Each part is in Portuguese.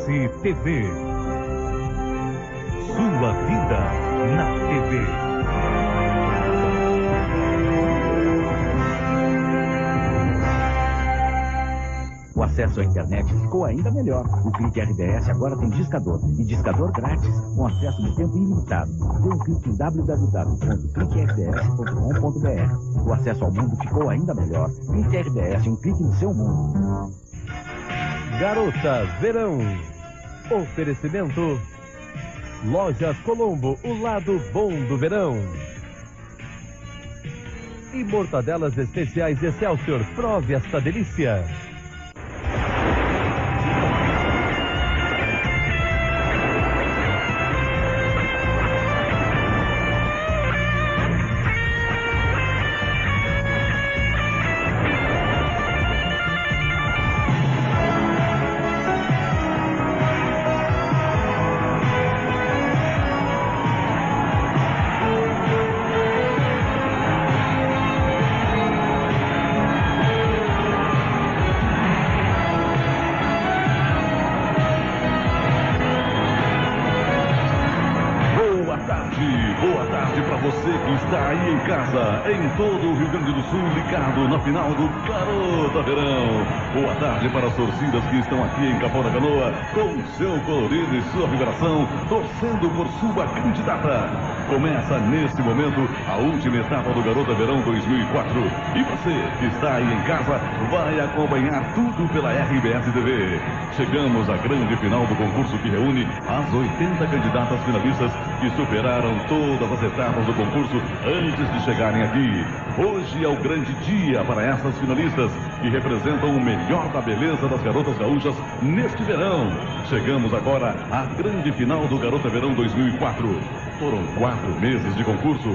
TV. Sua vida na TV. O acesso à internet ficou ainda melhor. O Clique RBS agora tem discador. E discador grátis, com acesso de tempo ilimitado. Dê um clique em www.cliquerbs.com.br. O acesso ao mundo ficou ainda melhor. Clique RBS, um clique no seu mundo. Garota Verão. Oferecimento Lojas Colombo, o lado bom do verão. E mortadelas especiais Excelsior, prove esta delícia. Boa tarde para você que está aí em casa, em todo o Rio Grande do Sul, ligado na final do Garota Verão. Boa tarde para as torcidas que estão aqui em Capão da Canoa, com seu colorido e sua vibração, torcendo por sua candidata. Começa neste momento a última etapa do Garota Verão 2004. E você que está aí em casa vai acompanhar tudo pela RBS TV. Chegamos à grande final do concurso que reúne as 80 candidatas finalistas que superaram todas as etapas do concurso antes de chegarem aqui. Hoje é o grande dia para essas finalistas que representam o melhor da beleza das garotas gaúchas neste verão. Chegamos agora à grande final do Garota Verão 2004. Foram 4 meses de concurso,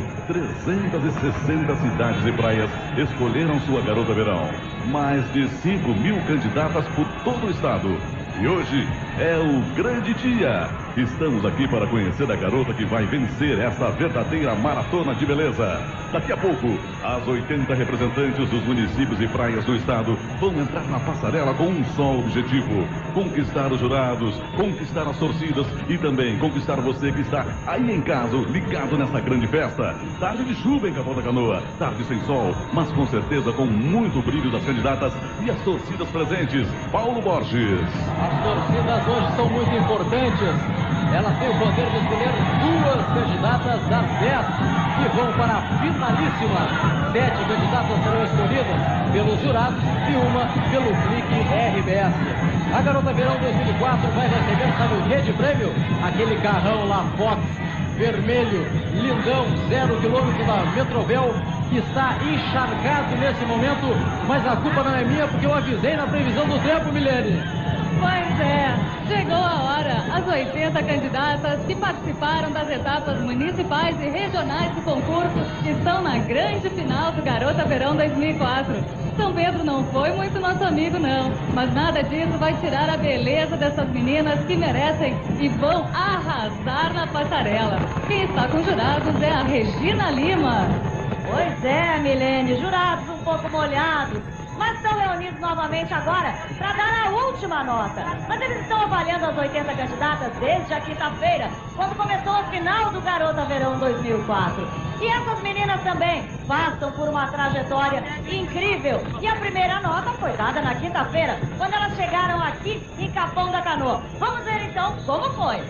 360 cidades e praias escolheram sua Garota Verão. Mais de 5.000 candidatas por todo o estado. E hoje é o grande dia. Estamos aqui para conhecer a garota que vai vencer essa verdadeira maratona de beleza. Daqui a pouco, as 80 representantes dos municípios e praias do estado vão entrar na passarela com um só objetivo: conquistar os jurados, conquistar as torcidas e também conquistar você que está aí em casa, ligado nessa grande festa. Tarde de chuva em Capão da Canoa, tarde sem sol, mas com certeza com muito brilho das candidatas e as torcidas presentes. Paulo Borges. As torcidas hoje são muito importantes. Elas têm o poder de escolher 2 candidatas das 10 que vão para a finalíssima. 7 candidatas serão escolhidas pelos jurados e uma pelo Clique RBS. A Garota Verão 2004 vai receber, sabe o que de prêmio? Aquele carrão lá Fox, vermelho, lindão, 0 km da Metrovel, que está encharcado nesse momento, mas a culpa não é minha porque eu avisei na previsão do tempo, Milene. Pois é, chegou a hora. As 80 candidatas que participaram das etapas municipais e regionais do concurso estão na grande final do Garota Verão 2004. São Pedro não foi muito nosso amigo, não, mas nada disso vai tirar a beleza dessas meninas que merecem e vão arrasar na passarela. Quem está com jurados é a Regina Lima. Pois é, Milene, jurados um pouco molhados, mas estão reunidos novamente agora para dar a última nota. Mas eles estão avaliando as 80 candidatas desde a quinta-feira, quando começou a final do Garota Verão 2004. E essas meninas também passam por uma trajetória incrível. E a primeira nota foi dada na quinta-feira, quando elas chegaram aqui em Capão da Canoa. Vamos ver então como foi.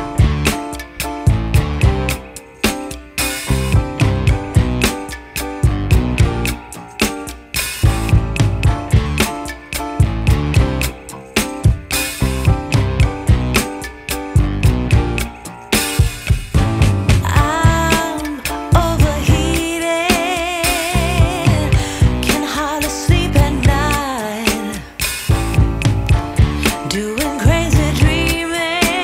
Doing crazy dreaming.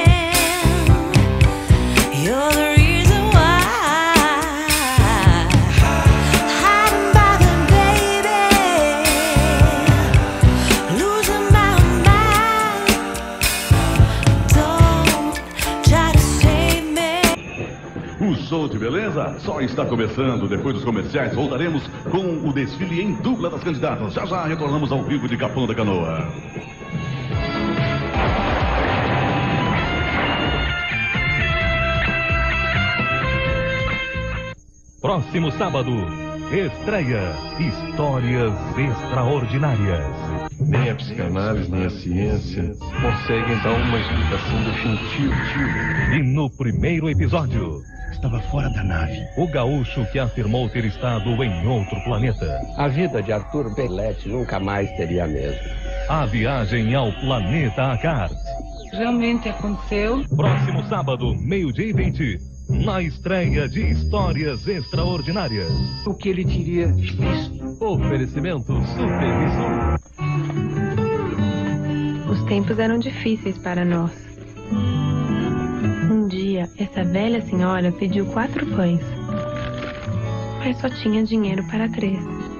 show de beleza só está começando. Depois dos comerciais, voltaremos com o desfile em dupla das candidatas. Já já retornamos ao vivo de Capão da Canoa. Próximo sábado, estreia Histórias Extraordinárias. Nem a psicanálise, nem a ciência conseguem dar uma explicação definitiva. E no primeiro episódio, estava fora da nave. o gaúcho que afirmou ter estado em outro planeta. A vida de Arthur Belletti nunca mais teria a mesma. A viagem ao planeta Akart. Realmente aconteceu. Próximo sábado, 12h20, na estreia de Histórias Extraordinárias. O que ele teria visto? Oferecimento Supervisor. Os tempos eram difíceis para nós. Um dia, essa velha senhora pediu 4 pães, mas só tinha dinheiro para 3.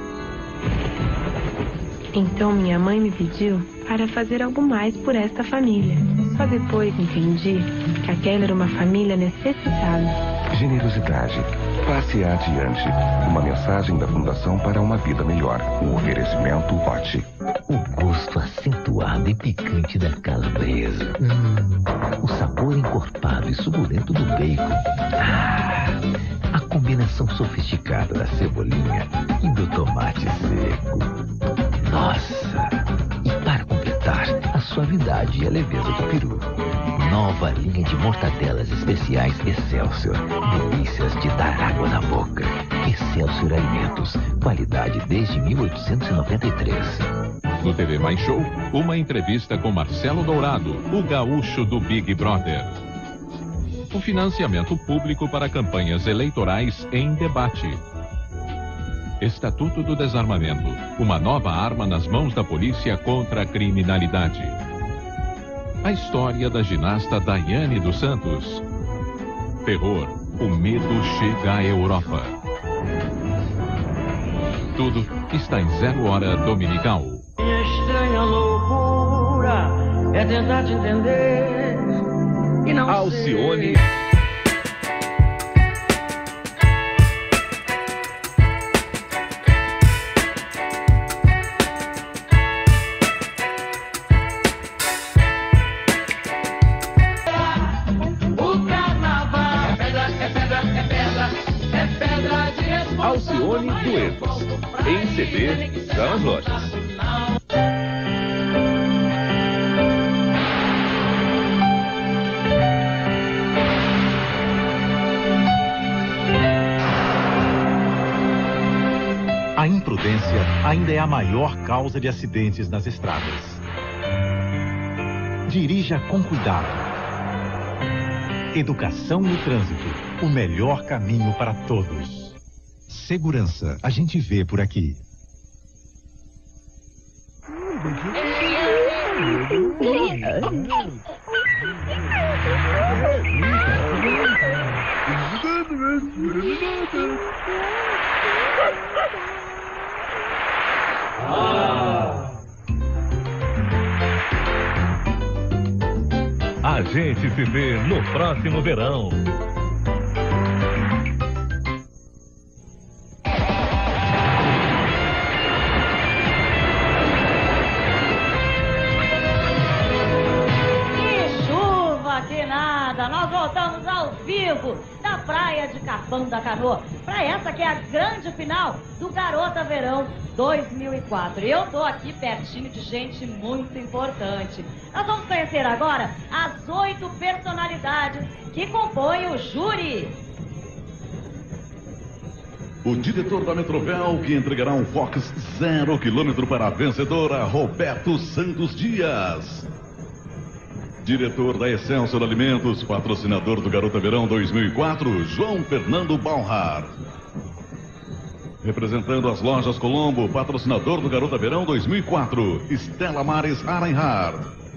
Então minha mãe me pediu para fazer algo mais por esta família. Só depois entendi que aquela era uma família necessitada. Generosidade. Passe adiante. Uma mensagem da Fundação para uma Vida Melhor. Um oferecimento Hot. O gosto acentuado e picante da calabresa. O sabor encorpado e suculento do bacon. A combinação sofisticada da cebolinha e do tomate seco. Nossa! E para completar, a suavidade e a leveza do peru. Nova linha de mortadelas especiais Excelsior. Delícias de dar água na boca. Excelsior Alimentos. Qualidade desde 1893. No TV Mais Show, uma entrevista com Marcelo Dourado, o gaúcho do Big Brother. O financiamento público para campanhas eleitorais em debate. Estatuto do Desarmamento. Uma nova arma nas mãos da polícia contra a criminalidade. A história da ginasta Daiane dos Santos. Terror. O medo chega à Europa. Tudo está em 0 hora dominical. Minha estranha loucura é tentar te entender e não Alcione. Alcione Duetos. Em CD, já nas lojas. A imprudência ainda é a maior causa de acidentes nas estradas. Dirija com cuidado. Educação no trânsito, o melhor caminho para todos. Segurança, a gente vê por aqui. A gente se vê no próximo verão. Nós voltamos ao vivo da praia de Capão da Canoa para essa que é a grande final do Garota Verão 2004. E eu tô aqui pertinho de gente muito importante. Nós vamos conhecer agora as 8 personalidades que compõem o júri. O diretor da Metrovel, que entregará um Fox 0 km para a vencedora, Roberto Santos Dias. Diretor da Excelsior Alimentos, patrocinador do Garota Verão 2004, João Fernando Balhar. Representando as lojas Colombo, patrocinador do Garota Verão 2004, Estela Mares Arenhard.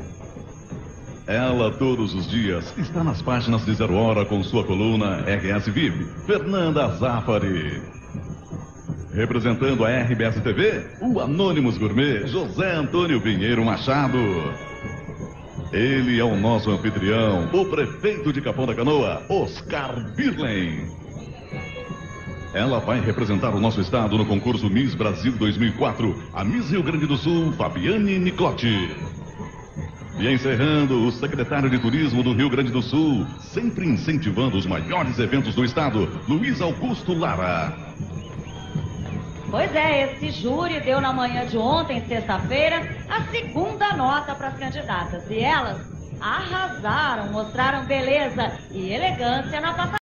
Ela, todos os dias, está nas páginas de 0 hora com sua coluna RS VIP, Fernanda Zafari. Representando a RBS TV, o Anônimos Gourmet, José Antônio Pinheiro Machado. Ele é o nosso anfitrião, o prefeito de Capão da Canoa, Oscar Birlen. Ela vai representar o nosso estado no concurso Miss Brasil 2004, a Miss Rio Grande do Sul, Fabiane Niclotti. E encerrando, o secretário de Turismo do Rio Grande do Sul, sempre incentivando os maiores eventos do estado, Luiz Augusto Lara. Pois é, esse júri deu na manhã de ontem, sexta-feira, a segunda nota para as candidatas. E elas arrasaram, mostraram beleza e elegância na passarela.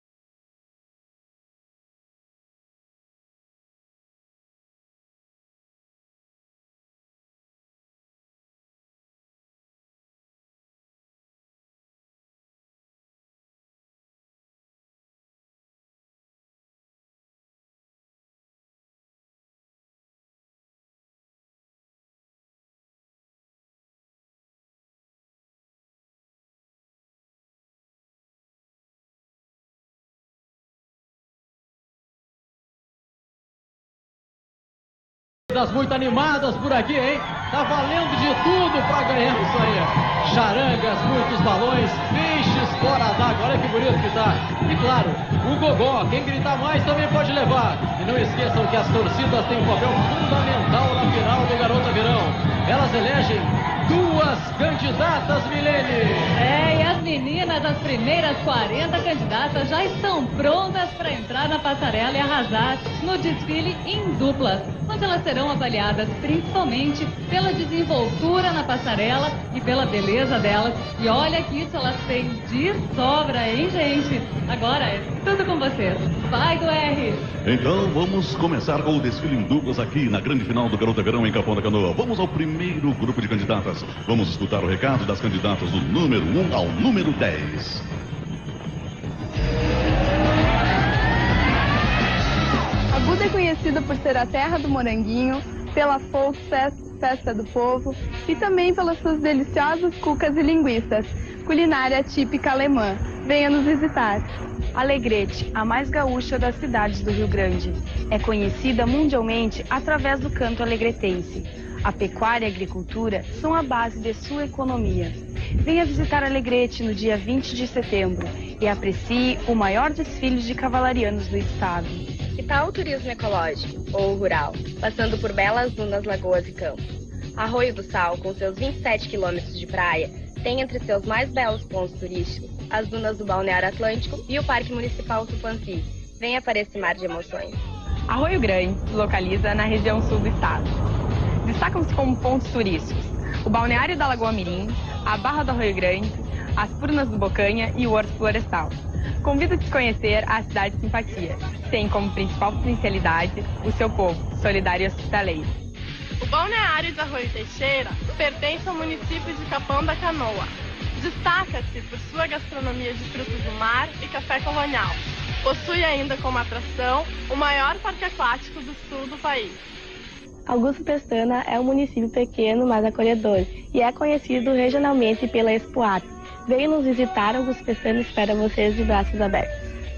Muito animadas por aqui, hein? Tá valendo de tudo pra ganhar isso aí. Charangas, muitos balões, peixes fora d'água. Olha que bonito que tá. E claro, o gogó. Quem gritar mais também pode levar. E não esqueçam que as torcidas têm um papel fundamental na final do Garota Verão. Elas elegem duas candidatas, Milene. E as meninas, as primeiras 40 candidatas, já estão prontas para entrar na passarela e arrasar no desfile em duplas, onde elas serão avaliadas principalmente pela desenvoltura na passarela e pela beleza delas. E olha que isso elas têm de sobra, hein, gente? Agora é tudo com vocês. Vai do R! Então vamos começar com o desfile em duplas aqui na grande final do Garota Verão em Capão da Canoa. Vamos ao primeiro grupo de candidatas. Vamos escutar o recado das candidatas do número 1 ao número 10. Aguda é conhecida por ser a terra do moranguinho, pela Folk Fest, Festa do Povo, e também pelas suas deliciosas cucas e linguiças, culinária típica alemã. Venha nos visitar. Alegrete, a mais gaúcha das cidades do Rio Grande, é conhecida mundialmente através do canto alegretense. A pecuária e a agricultura são a base de sua economia. Venha visitar Alegrete no dia 20 de setembro e aprecie o maior desfile de cavalarianos do estado. Que tal o turismo ecológico ou rural, passando por belas dunas, lagoas e campos? Arroio do Sal, com seus 27 quilômetros de praia, tem entre seus mais belos pontos turísticos as dunas do Balneário Atlântico e o Parque Municipal Tupãssi. Venha para esse mar de emoções. Arroio Grande se localiza na região sul do estado. Destacam-se como pontos turísticos o Balneário da Lagoa Mirim, a Barra do Arroio Grande, as Furnas do Bocanha e o Horto Florestal. Convido-te a conhecer a cidade de Simpatia, que tem como principal potencialidade o seu povo, solidário e hospitaleiro. O Balneário de Arroio Teixeira pertence ao município de Capão da Canoa. Destaca-se por sua gastronomia de frutos do mar e café colonial. Possui ainda como atração o maior parque aquático do sul do país. Augusto Pestana é um município pequeno, mas acolhedor, e é conhecido regionalmente pela Expoap. Venha nos visitar, Augusto Pestana espera vocês de braços abertos.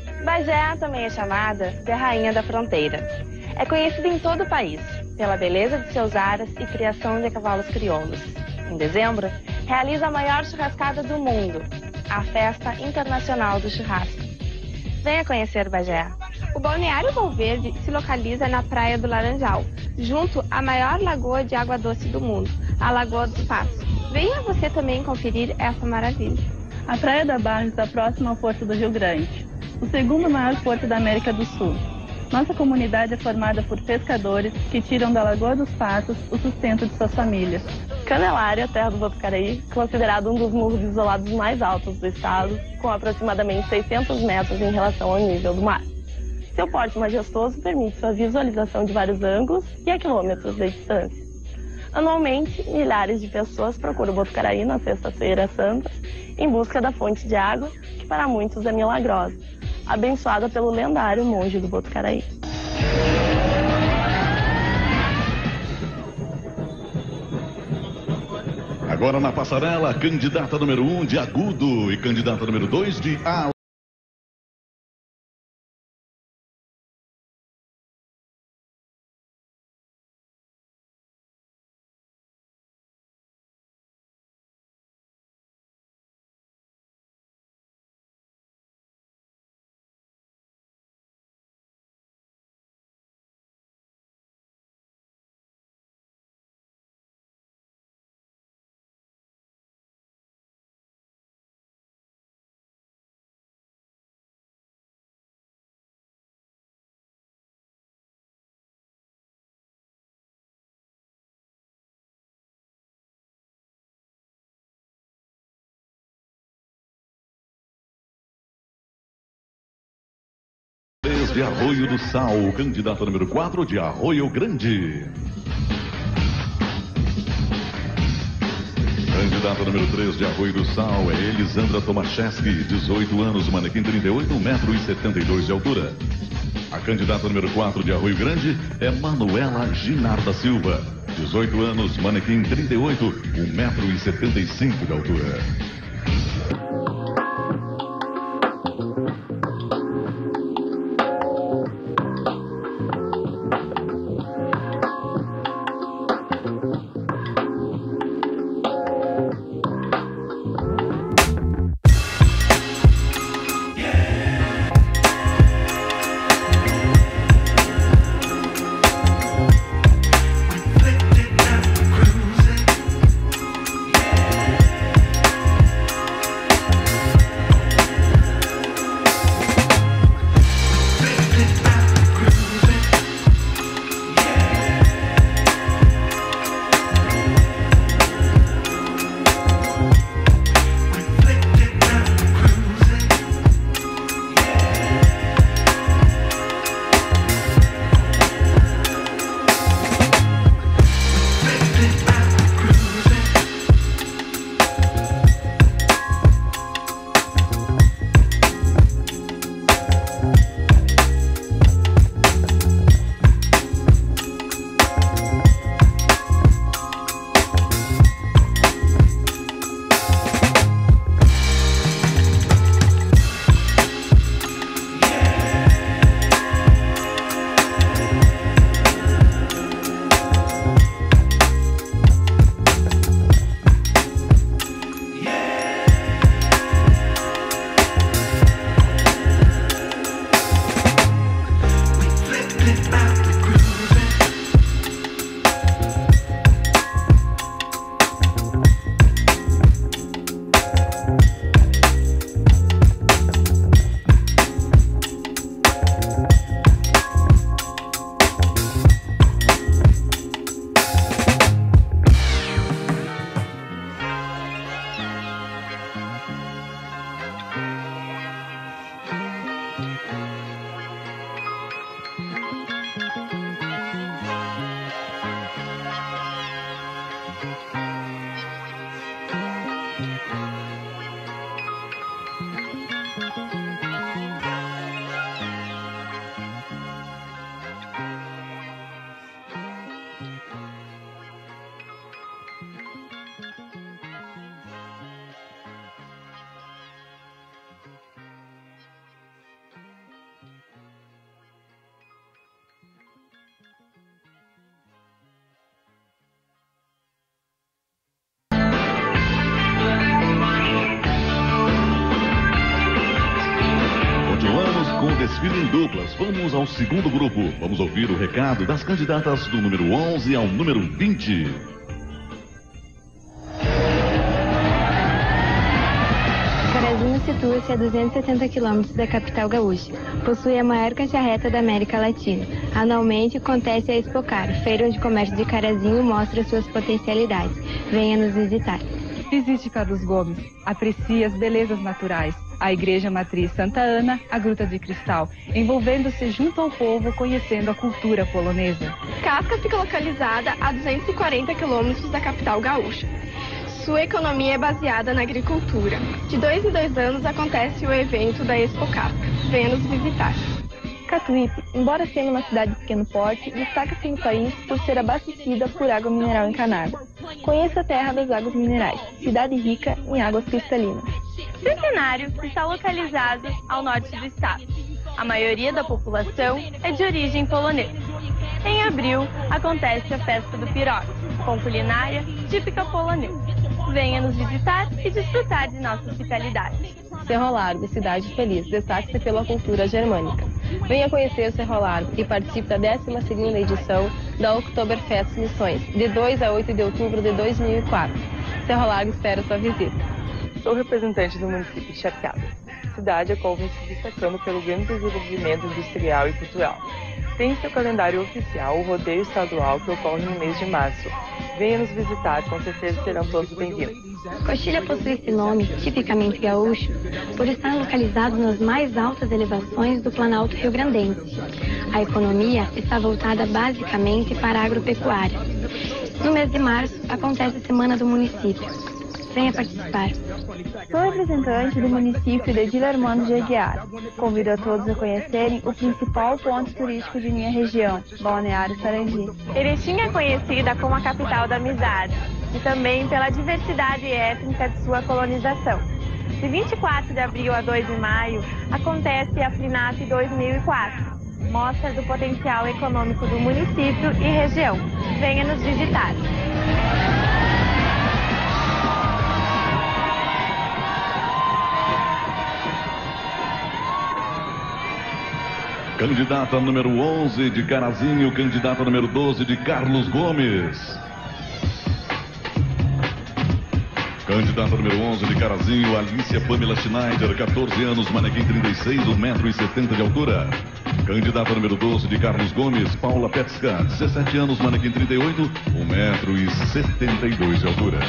Bagé também é chamada de Rainha da Fronteira. É conhecida em todo o país pela beleza de seus ares e criação de cavalos crioulos. Em dezembro, realiza a maior churrascada do mundo, a Festa Internacional do Churrasco. Venha conhecer Bagé. O Balneário Valverde se localiza na Praia do Laranjal, junto à maior lagoa de água doce do mundo, a Lagoa dos Passos. Venha você também conferir essa maravilha. A Praia da Barra está próxima ao Porto do Rio Grande, o segundo maior porto da América do Sul. Nossa comunidade é formada por pescadores que tiram da Lagoa dos Patos o sustento de suas famílias. Canelária, terra do Botucaraí, considerado um dos morros isolados mais altos do estado, com aproximadamente 600 metros em relação ao nível do mar. Seu porte majestoso permite sua visualização de vários ângulos e a quilômetros de distância. Anualmente, milhares de pessoas procuram Botucaraí na Sexta-feira Santa em busca da fonte de água, que para muitos é milagrosa, abençoada pelo lendário monge do Botucaraí. Agora na passarela, candidata número 1 de Agudo e candidata número 2 de A. 3 de Arroio do Sal, candidata número 4 de Arroio Grande. Candidata número 3 de Arroio do Sal é Elisandra Tomaszewski, 18 anos, manequim 38, 1,72 m de altura. A candidata número 4 de Arroio Grande é Manuela Ginar da Silva, 18 anos, manequim 38, 1,75 m de altura. Com desfile em duplas, vamos ao segundo grupo. Vamos ouvir o recado das candidatas do número 11 ao número 20. Carazinho situa-se a 270 quilômetros da capital gaúcha. Possui a maior caixa-reta da América Latina. Anualmente acontece a Expocar, feira onde o comércio de Carazinho mostra suas potencialidades. Venha nos visitar. Visite Carlos Gomes, aprecie as belezas naturais. A Igreja Matriz Santa Ana, a Gruta de Cristal, envolvendo-se junto ao povo, conhecendo a cultura polonesa. Casca fica localizada a 240 quilômetros da capital gaúcha. Sua economia é baseada na agricultura. De 2 em 2 anos acontece o evento da Expo Casca. Venha nos visitar. Catuípe, embora sendo uma cidade de pequeno porte, destaca-se no país por ser abastecida por água mineral encanada. Conheça a terra das águas minerais, cidade rica em águas cristalinas. Centenário está localizado ao norte do estado. A maioria da população é de origem polonesa. Em abril, acontece a festa do Pirog, com culinária típica polonesa. Venha nos visitar e desfrutar de nossa hospitalidade. Cerro Largo, cidade feliz, destaque-se pela cultura germânica. Venha conhecer o Cerro Largo e participe da 12ª edição da Oktoberfest Missões, de 2 a 8 de outubro de 2004. Cerro Largo espera sua visita. Sou representante do município de Chapeado, cidade a qual vem se destacando pelo grande desenvolvimento industrial e cultural. Tem em seu calendário oficial o rodeio estadual que ocorre no mês de março. Venha nos visitar, com certeza serão todos bem-vindos. Coxilha possui esse nome, tipicamente gaúcho, por estar localizado nas mais altas elevações do Planalto Rio-Grandense. A economia está voltada basicamente para a agropecuária. No mês de março, acontece a Semana do Município. Venha participar. Sou representante do município de Dilermano de Aguiar. Convido a todos a conhecerem o principal ponto turístico de minha região, Balneário Sarangi. Erechim é conhecida como a capital da amizade e também pela diversidade étnica de sua colonização. De 24 de abril a 2 de maio, acontece a FLINAP 2004, mostra do potencial econômico do município e região. Venha nos visitar. Candidata número 11 de Carazinho, candidata número 12 de Carlos Gomes. Candidata número 11 de Carazinho, Alicia Pamela Schneider, 14 anos, manequim 36, 1,70 m de altura. Candidata número 12 de Carlos Gomes, Paula Petska, 17 anos, manequim 38, 1,72 m de altura.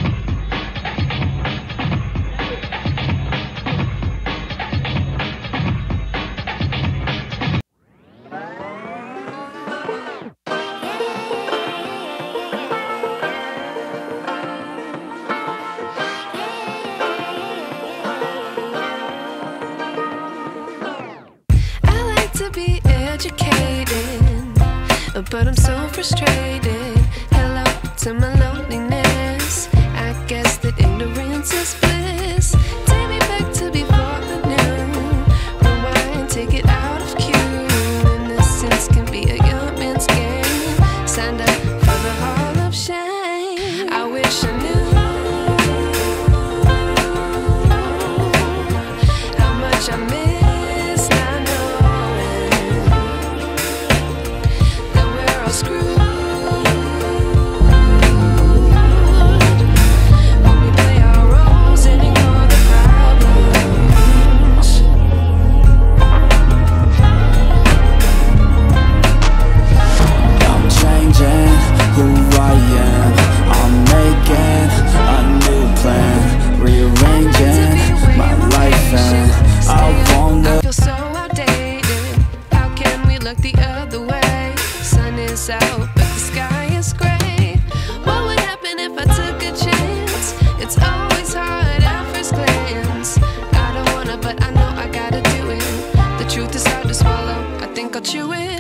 But I'm so frustrated. Hello to my loneliness. I guess that ignorance is bliss. Take me back to before the noon. Rewind, take it out of cue. Innocence can be a young man's game. Signed up for the hall of shame. I wish I knew how much I miss. Out, but the sky is gray. What would happen if I took a chance? It's always hard at first glance. I don't wanna, but I know I gotta do it. The truth is hard to swallow, I think I'll chew it.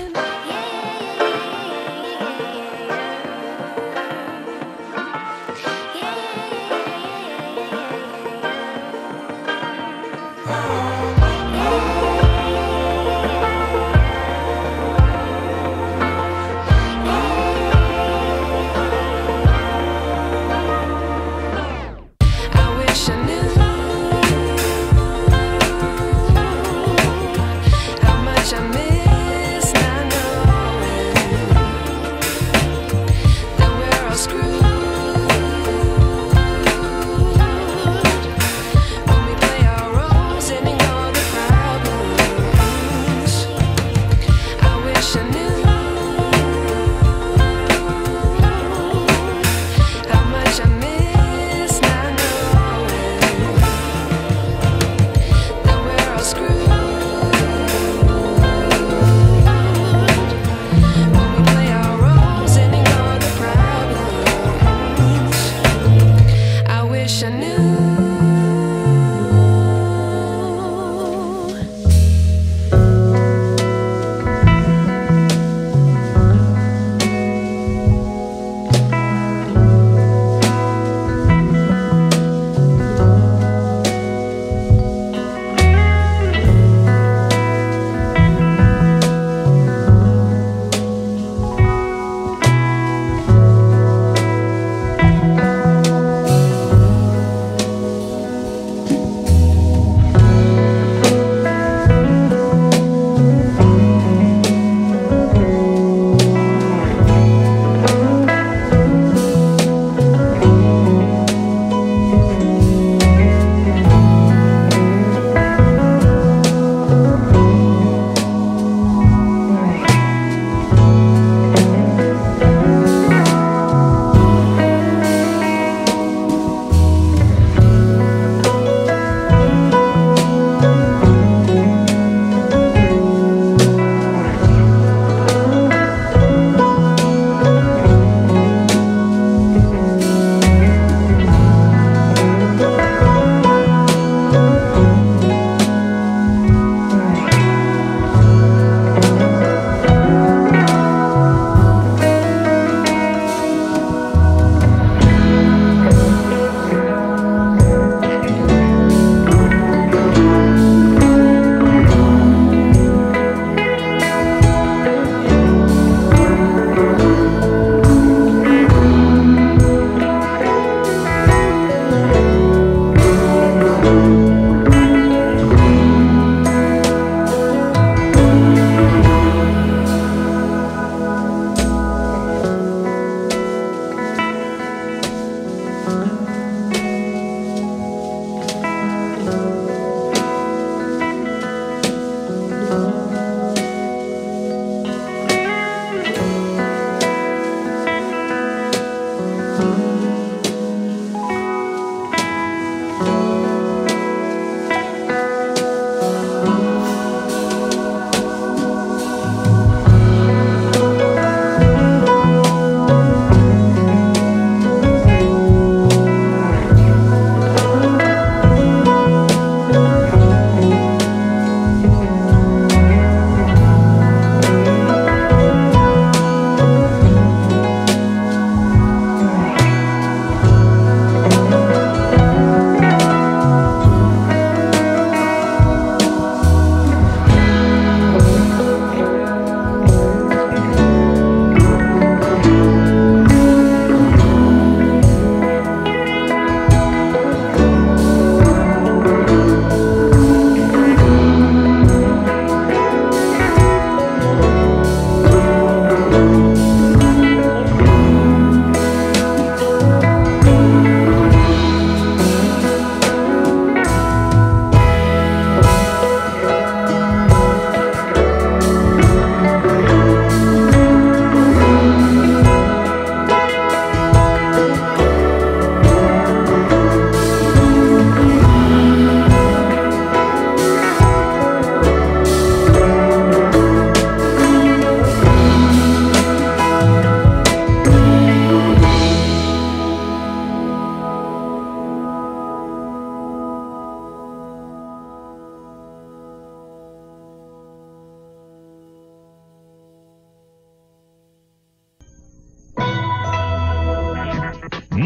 I miss now.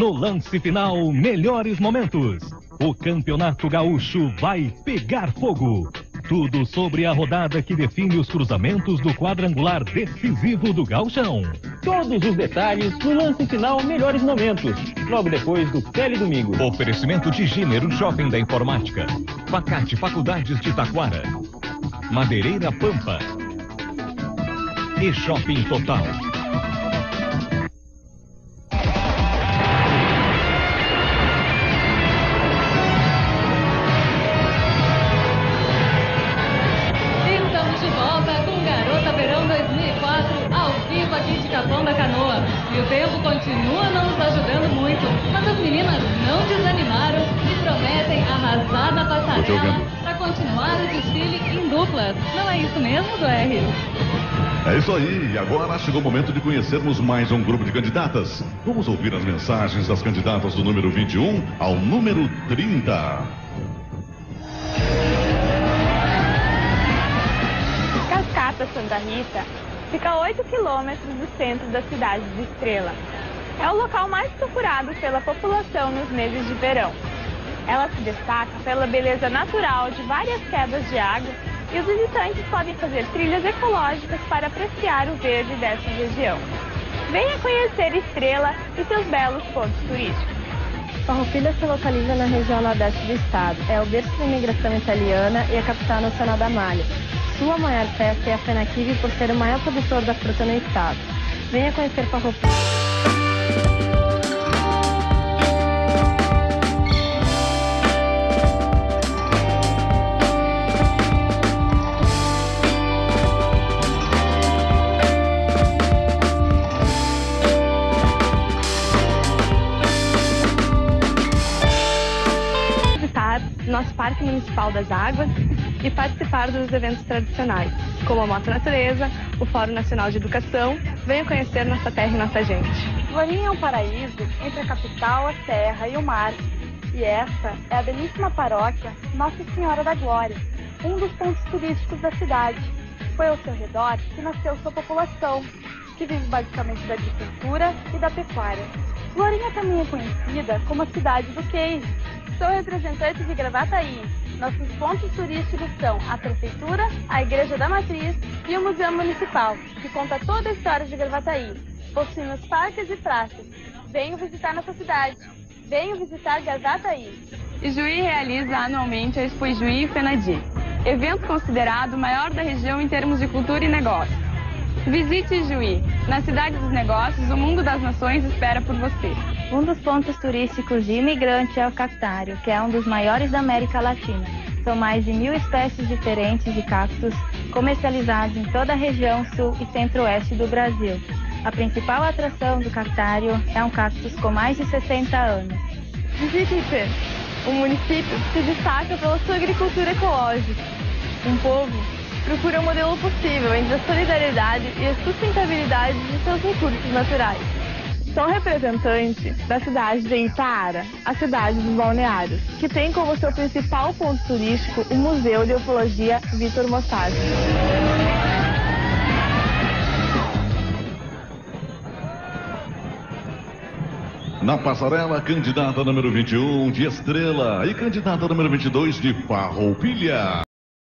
No lance final, melhores momentos. O Campeonato Gaúcho vai pegar fogo. Tudo sobre a rodada que define os cruzamentos do quadrangular decisivo do Gauchão. Todos os detalhes no lance final, melhores momentos. Logo depois do Tele Domingo. Oferecimento de Gênero Shopping da Informática. Facate Faculdades de Taquara. Madeireira Pampa. E Shopping Total. Capão da Canoa. E o tempo continua não nos ajudando muito, mas as meninas não desanimaram e prometem arrasar na passarela para continuar o desfile em duplas. Não é isso mesmo, Duerre? É isso aí, e agora chegou o momento de conhecermos mais um grupo de candidatas. Vamos ouvir as mensagens das candidatas do número 21 ao número 30. Cascata Santa Rita fica a 8 quilômetros do centro da cidade de Estrela. É o local mais procurado pela população nos meses de verão. Ela se destaca pela beleza natural de várias quedas de água e os visitantes podem fazer trilhas ecológicas para apreciar o verde dessa região. Venha conhecer Estrela e seus belos pontos turísticos. Farroupilha se localiza na região nordeste do estado. É o berço da imigração italiana e a capital nacional da malha. Sua maior festa é a Fenaquive por ser o maior produtor da fruta no estado. Venha conhecer Farroupilha. Nosso Parque Municipal das Águas e participar dos eventos tradicionais, como a Moto Natureza, o Fórum Nacional de Educação. Venha conhecer nossa terra e nossa gente. Florinha é um paraíso entre a capital, a serra e o mar. E esta é a belíssima paróquia Nossa Senhora da Glória, um dos pontos turísticos da cidade. Foi ao seu redor que nasceu sua população, que vive basicamente da agricultura e da pecuária. Florinha também é conhecida como a cidade do queijo. Sou representante de Gravataí. Nossos pontos turísticos são a Prefeitura, a Igreja da Matriz e o Museu Municipal, que conta toda a história de Gravataí. Possuímos parques e praças. Venham visitar nossa cidade. Venham visitar Gravataí. Ijuí realiza anualmente a Expo Ijuí Fenadi, evento considerado o maior da região em termos de cultura e negócios. Visite Ijuí. Na cidade dos negócios, o mundo das nações espera por você. Um dos pontos turísticos de imigrante é o cactário, que é um dos maiores da América Latina. São mais de 1.000 espécies diferentes de cactos comercializados em toda a região sul e centro-oeste do Brasil. A principal atração do cactário é um cactus com mais de 60 anos. Visite Ipê. O município se destaca pela sua agricultura ecológica. Um povo procura um modelo possível entre a solidariedade e a sustentabilidade de seus recursos naturais. Sou representante da cidade de Itaara, a cidade dos balneários, que tem como seu principal ponto turístico o Museu de Ufologia Vitor Mossati. Na passarela, candidata número 21 de Estrela e candidata número 22 de Farroupilha.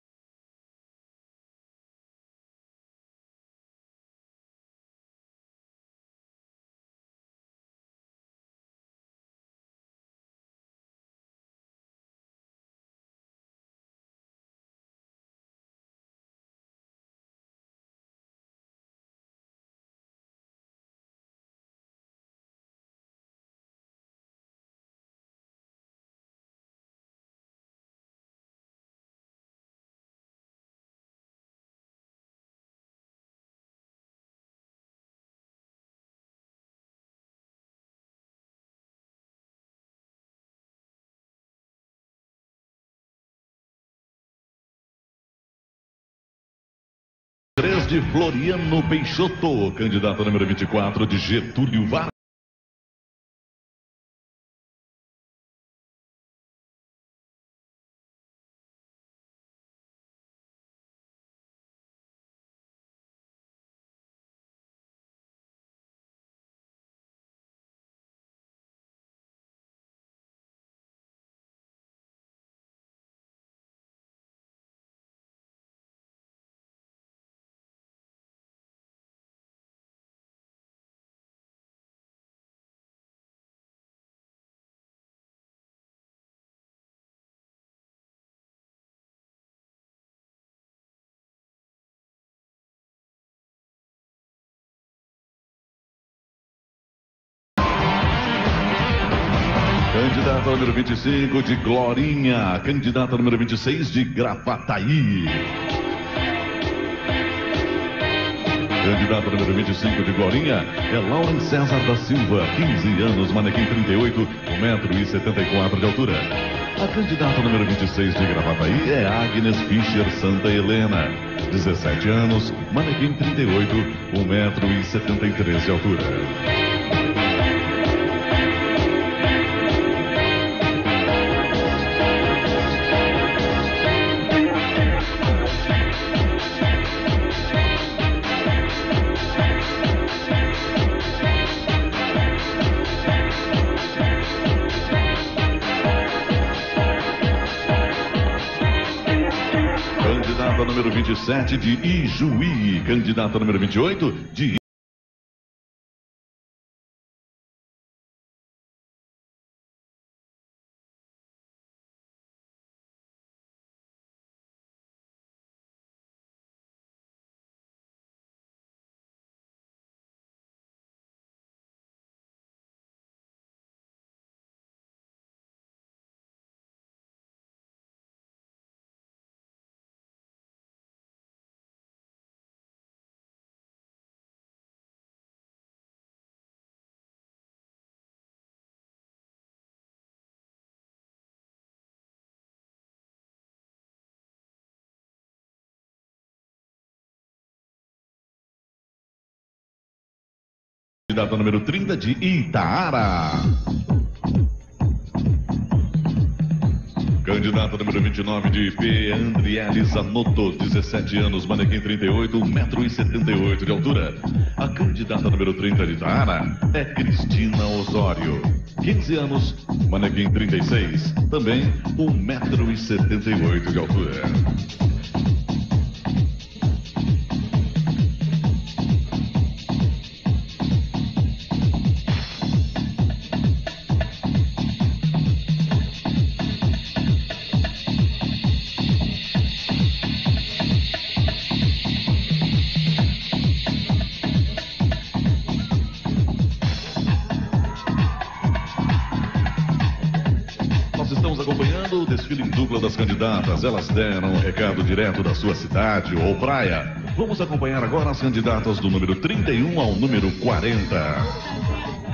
De Floriano Peixoto, candidata número 24 de Getúlio Vargas. Candidata número 25 de Glorinha. Candidata número 26 de Gravataí. Candidata número 25 de Glorinha é Lauren César da Silva, 15 anos, manequim 38, 1,74 m de altura. A candidata número 26 de Gravataí é Agnes Fischer Santa Helena, 17 anos, manequim 38, 1,73 m de altura. Candidata número 27 de Ijuí. Candidata número 28 de candidata número 30 de Itaara. Candidata número 29 de P. Andriele Zanotto, 17 anos, manequim 38, 1,78 m de altura. A candidata número 30 de Itaara é Cristina Osório, 15 anos, manequim 36, também 1,78 m de altura. Estamos acompanhando o desfile em dupla das candidatas. Elas deram um recado direto da sua cidade ou praia. Vamos acompanhar agora as candidatas do número 31 ao número 40.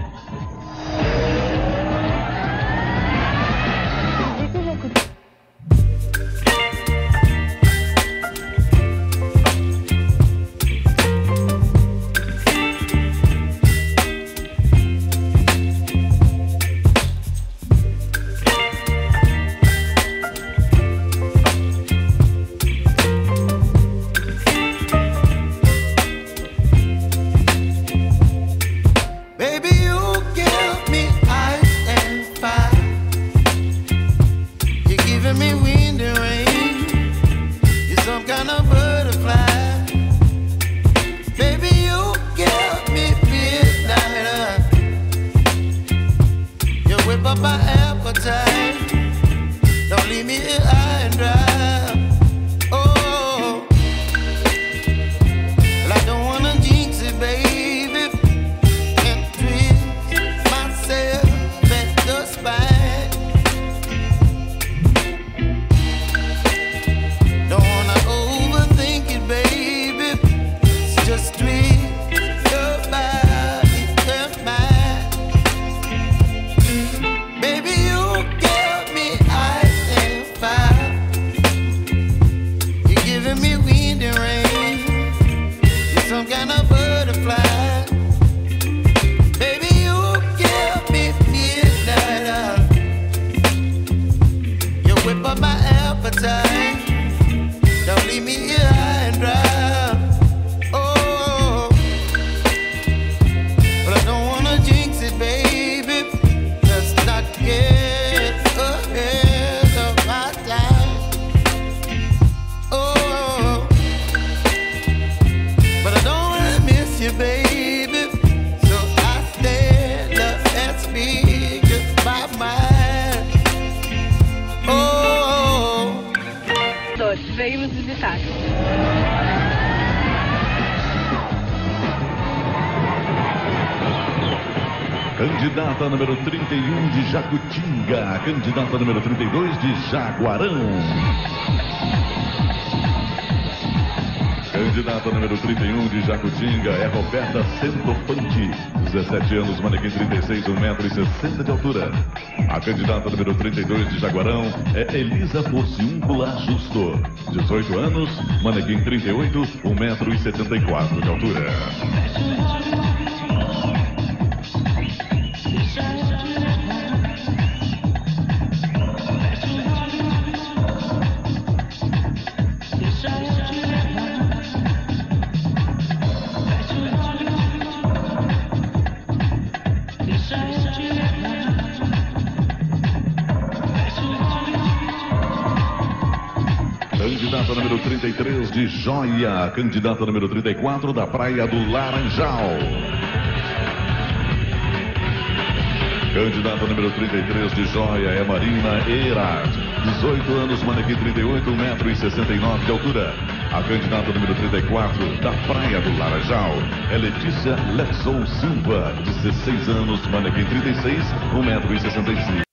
Veio nos visitar. Candidata número 31 de Jacutinga. Candidata número 32 de Jaguarão. Candidata número 31 de Jacutinga é Roberta Centopante, 17 anos, manequim 36, 1,60 m de altura. A candidata número 32 de Jaguarão é Elisa Porciúncula Justo, 18 anos, manequim 38, 1,74 m de altura. Candidata número 33 de Joia. Candidata número 34 da Praia do Laranjal. Candidata número 33 de Joia é Marina Eirard, 18 anos, manequim 38, 1,69 m de altura. A candidata número 34 da Praia do Laranjal é Letícia Lexou Silva, 16 anos, manequim 36, 1,65 m.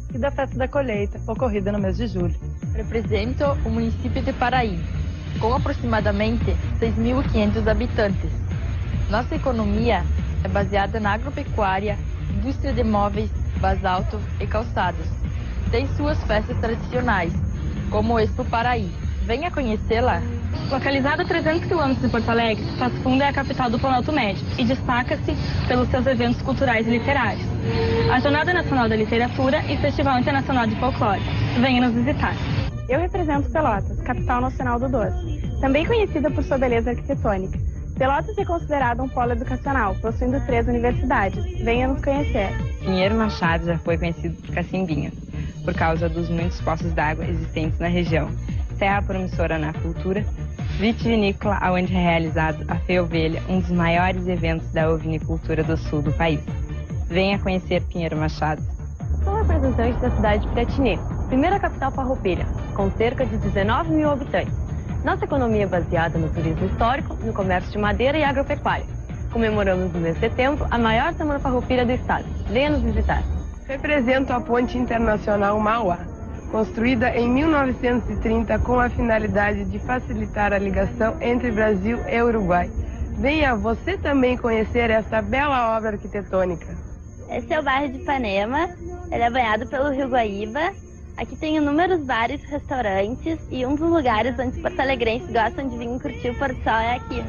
e da Festa da Colheita, ocorrida no mês de julho. Represento o município de Paraí, com aproximadamente 6.500 habitantes. Nossa economia é baseada na agropecuária, indústria de móveis, basalto e calçados. Tem suas festas tradicionais, como o Expo Paraí. Venha conhecê-la. Localizada a 300 km de Porto Alegre, Passo Fundo é a capital do Planalto Médio e destaca-se pelos seus eventos culturais e literários. A Jornada Nacional da Literatura e Festival Internacional de Folclore. Venha nos visitar. Eu represento Pelotas, capital nacional do doce, também conhecida por sua beleza arquitetônica. Pelotas é considerada um polo educacional, possuindo 3 universidades. Venha nos conhecer. Pinheiro Machado já foi conhecido por Cacimbinha, por causa dos muitos poços d'água existentes na região. Terra promissora na cultura, vitivinícola, onde é realizado a Feia Ovelha, um dos maiores eventos da ovinicultura do sul do país. Venha conhecer Pinheiro Machado. Sou representante da cidade de Piratini, primeira capital farroupilha, com cerca de 19 mil habitantes. Nossa economia é baseada no turismo histórico, no comércio de madeira e agropecuária. Comemoramos no mês de setembro a maior Semana Farroupilha do estado. Venha nos visitar. Represento a Ponte Internacional Mauá, construída em 1930 com a finalidade de facilitar a ligação entre Brasil e Uruguai. Venha você também conhecer esta bela obra arquitetônica. Esse é o bairro de Ipanema, ele é banhado pelo Rio Guaíba. Aqui tem inúmeros bares, restaurantes e um dos lugares onde os porto-alegrenses gostam de vir curtir o pôr do sol é aqui.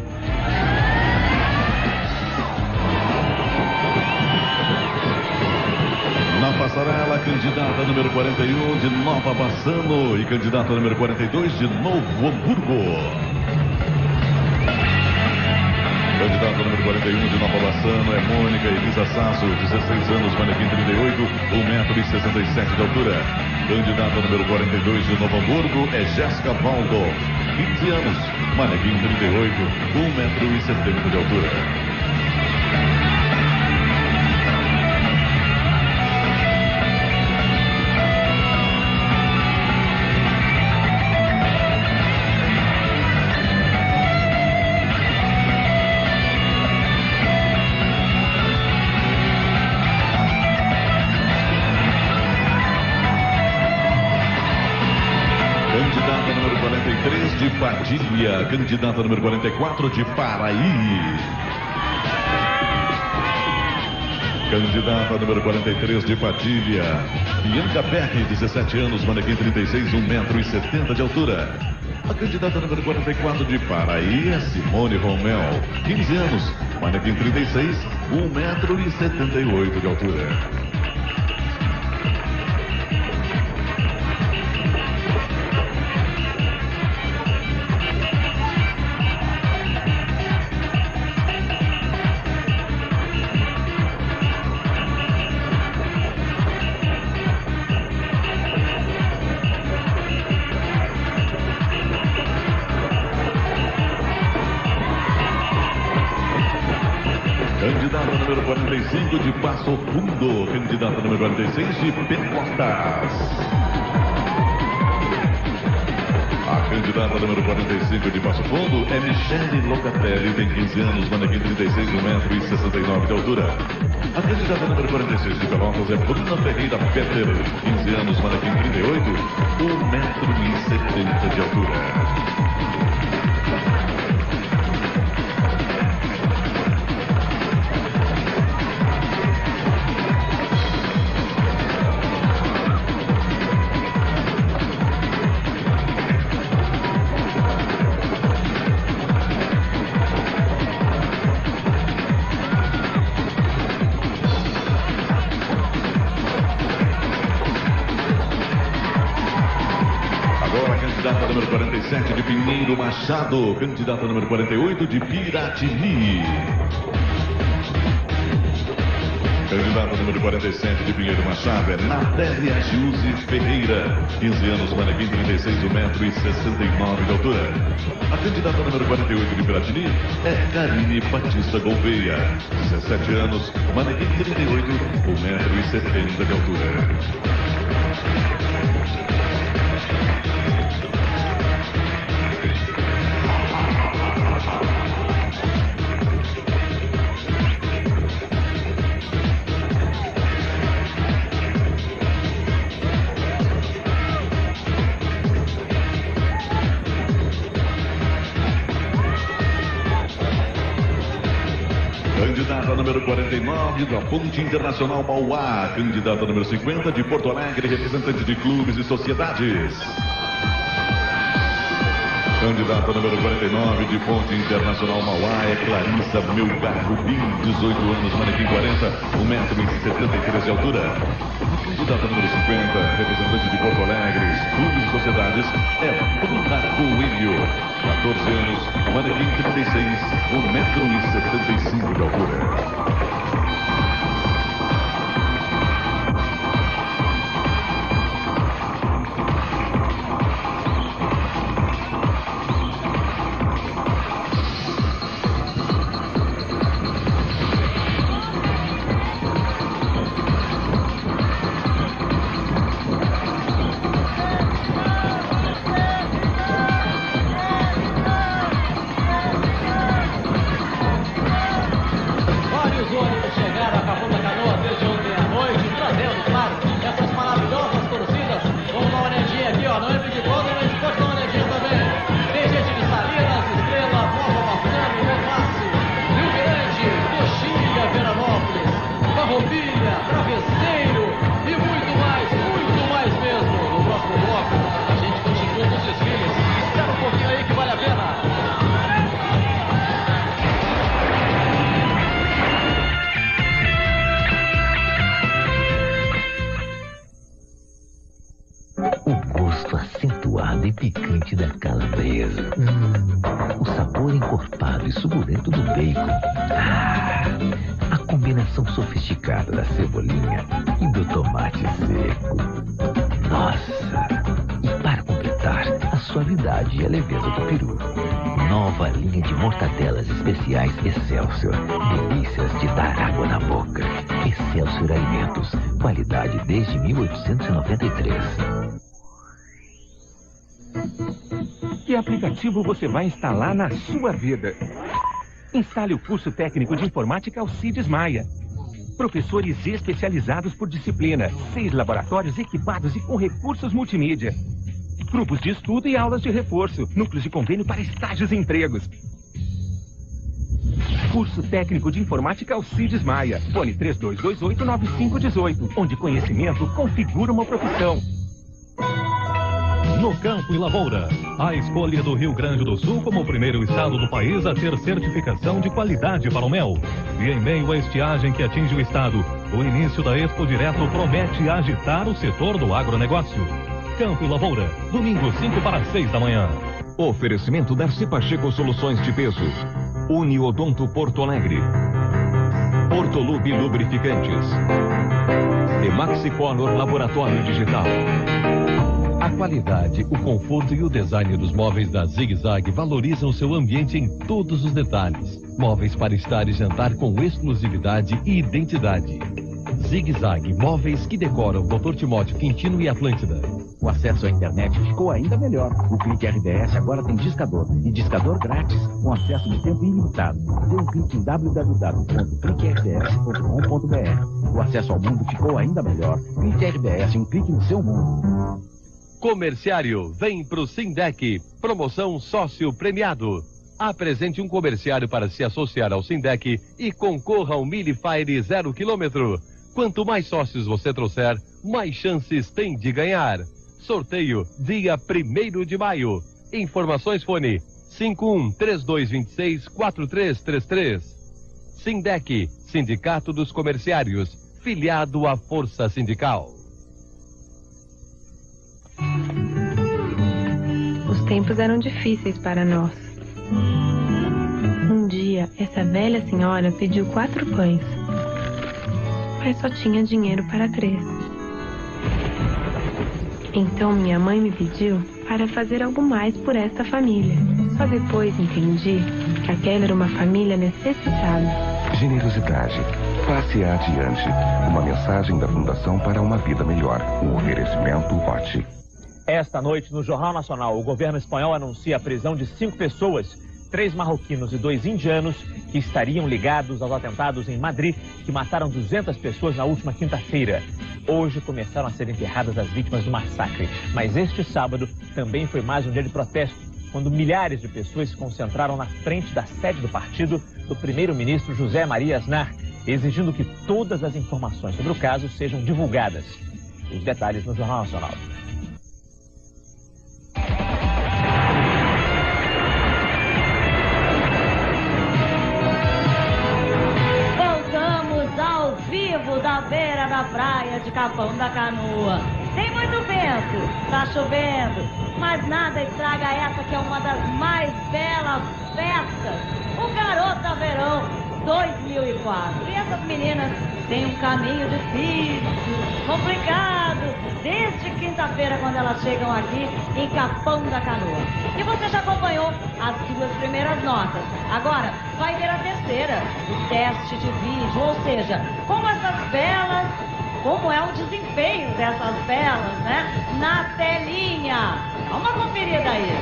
Na passarela, candidata número 41 de Nova Bassano e candidata número 42 de Novo Hamburgo. Candidata número 41 de Nova Bassano é Mônica Elisa Sasso, 16 anos, manequim 38, 1,67 m de altura. Candidata número 42 de Novo Hamburgo é Jéssica Valdo, 15 anos, manequim 38, 1,70 m de altura. De Padilha, candidata número 44 de Paraí. Candidata número 43 de Padilha, Bianca Beck, 17 anos, manequim 36, 1,70 m de altura. A candidata número 44 de Paraí é Simone Romel, 15 anos, manequim 36, 1,78 m de altura. Candidata número 45 de Passo Fundo, candidata número 46 de Pelotas. A candidata número 45 de Passo Fundo é Michele Locatelli, tem 15 anos, manequim 36, 1,69 m de altura. A candidata número 46 de Pelotas é Bruna Ferreira Petter, 15 anos, manequim 38, 1,70 m de altura. Candidata número 47 de Pinheiro Machado, candidata número 48 de Piratini. Candidata número 47 de Pinheiro Machado é Natélia Giuse Ferreira, 15 anos, manequim 36, 1,69 m de altura. A candidata número 48 de Piratini é Karine Batista Gouveia, 17 anos, manequim 38, 1,70 m de altura. número 49 da Ponte Internacional Mauá. Candidata número 50 de Porto Alegre, representante de clubes e sociedades. Candidata número 49 de Ponte Internacional Mauá é Clarissa Melgar Rubim, 18 anos, manequim 40, 1,73 m de altura. Candidata número 50, representante de Porto Alegre, clubes e sociedades, é Bruna Coelho, 14 anos, manequim 36, 1,75 m de altura. e picante da calabresa. O sabor encorpado e suculento do bacon. A combinação sofisticada da cebolinha e do tomate seco. Nossa! E para completar, a suavidade e a leveza do peru. Nova linha de mortadelas especiais Excelsior. Delícias de dar água na boca. Excelsior Alimentos. Qualidade desde 1893. Que aplicativo você vai instalar na sua vida? Instale o curso técnico de informática Alcides Maia. Professores especializados por disciplina, 6 laboratórios equipados e com recursos multimídia. Grupos de estudo e aulas de reforço, núcleos de convênio para estágios e empregos. Curso técnico de informática Alcides Maia. Fone 3228-9518, onde conhecimento configura uma profissão. No Campo e Lavoura, a escolha do Rio Grande do Sul como o primeiro estado do país a ter certificação de qualidade para o mel. E em meio à estiagem que atinge o estado, o início da Expo Direto promete agitar o setor do agronegócio. Campo e Lavoura, domingo 5 para 6 da manhã. Oferecimento Darcy Pacheco Soluções de Peso. Uniodonto Porto Alegre. Portolube Lubrificantes. E Maxicolor Laboratório Digital. A qualidade, o conforto e o design dos móveis da Zig Zag valorizam seu ambiente em todos os detalhes. Móveis para estar e jantar com exclusividade e identidade. Zig Zag, móveis que decoram Dr. Timóteo Quintino e Atlântida. O acesso à internet ficou ainda melhor. O Clique RDS agora tem discador. E discador grátis, com acesso de tempo ilimitado. Dê um clique em www.cliquerds.com.br. O acesso ao mundo ficou ainda melhor. Clique RDS, um clique no seu mundo. Comerciário, vem pro Sindec, promoção sócio premiado. Apresente um comerciário para se associar ao Sindec e concorra ao Milifire 0 km. Quanto mais sócios você trouxer, mais chances tem de ganhar. Sorteio dia 1º de maio. Informações fone 51-3226-4333. Sindec, Sindicato dos Comerciários, filiado à Força Sindical. Os tempos eram difíceis para nós. Um dia, essa velha senhora pediu 4 pães, mas só tinha dinheiro para 3. Então minha mãe me pediu para fazer algo mais por esta família. Só depois entendi que aquela era uma família necessitada. Generosidade. Passe adiante. Uma mensagem da Fundação para uma Vida Melhor. Um oferecimento Rote. Esta noite, no Jornal Nacional, o governo espanhol anuncia a prisão de 5 pessoas, 3 marroquinos e 2 indianos, que estariam ligados aos atentados em Madrid, que mataram 200 pessoas na última quinta-feira. Hoje começaram a ser enterradas as vítimas do massacre. Mas este sábado também foi mais um dia de protesto, quando milhares de pessoas se concentraram na frente da sede do partido do primeiro-ministro José Maria Aznar, exigindo que todas as informações sobre o caso sejam divulgadas. Os detalhes no Jornal Nacional. Voltamos ao vivo da beira da praia de Capão da Canoa. Tem muito vento, tá chovendo, mas nada estraga essa que é uma das mais belas festas, o Garota Verão 2004. E essas meninas têm um caminho difícil, complicado, desde quinta-feira, quando elas chegam aqui em Capão da Canoa. E você já acompanhou as duas primeiras notas. Agora vai ver a terceira, o teste de vídeo, ou seja, como essas belas, como é o desempenho dessas belas, né, na telinha. Dá uma conferida aí.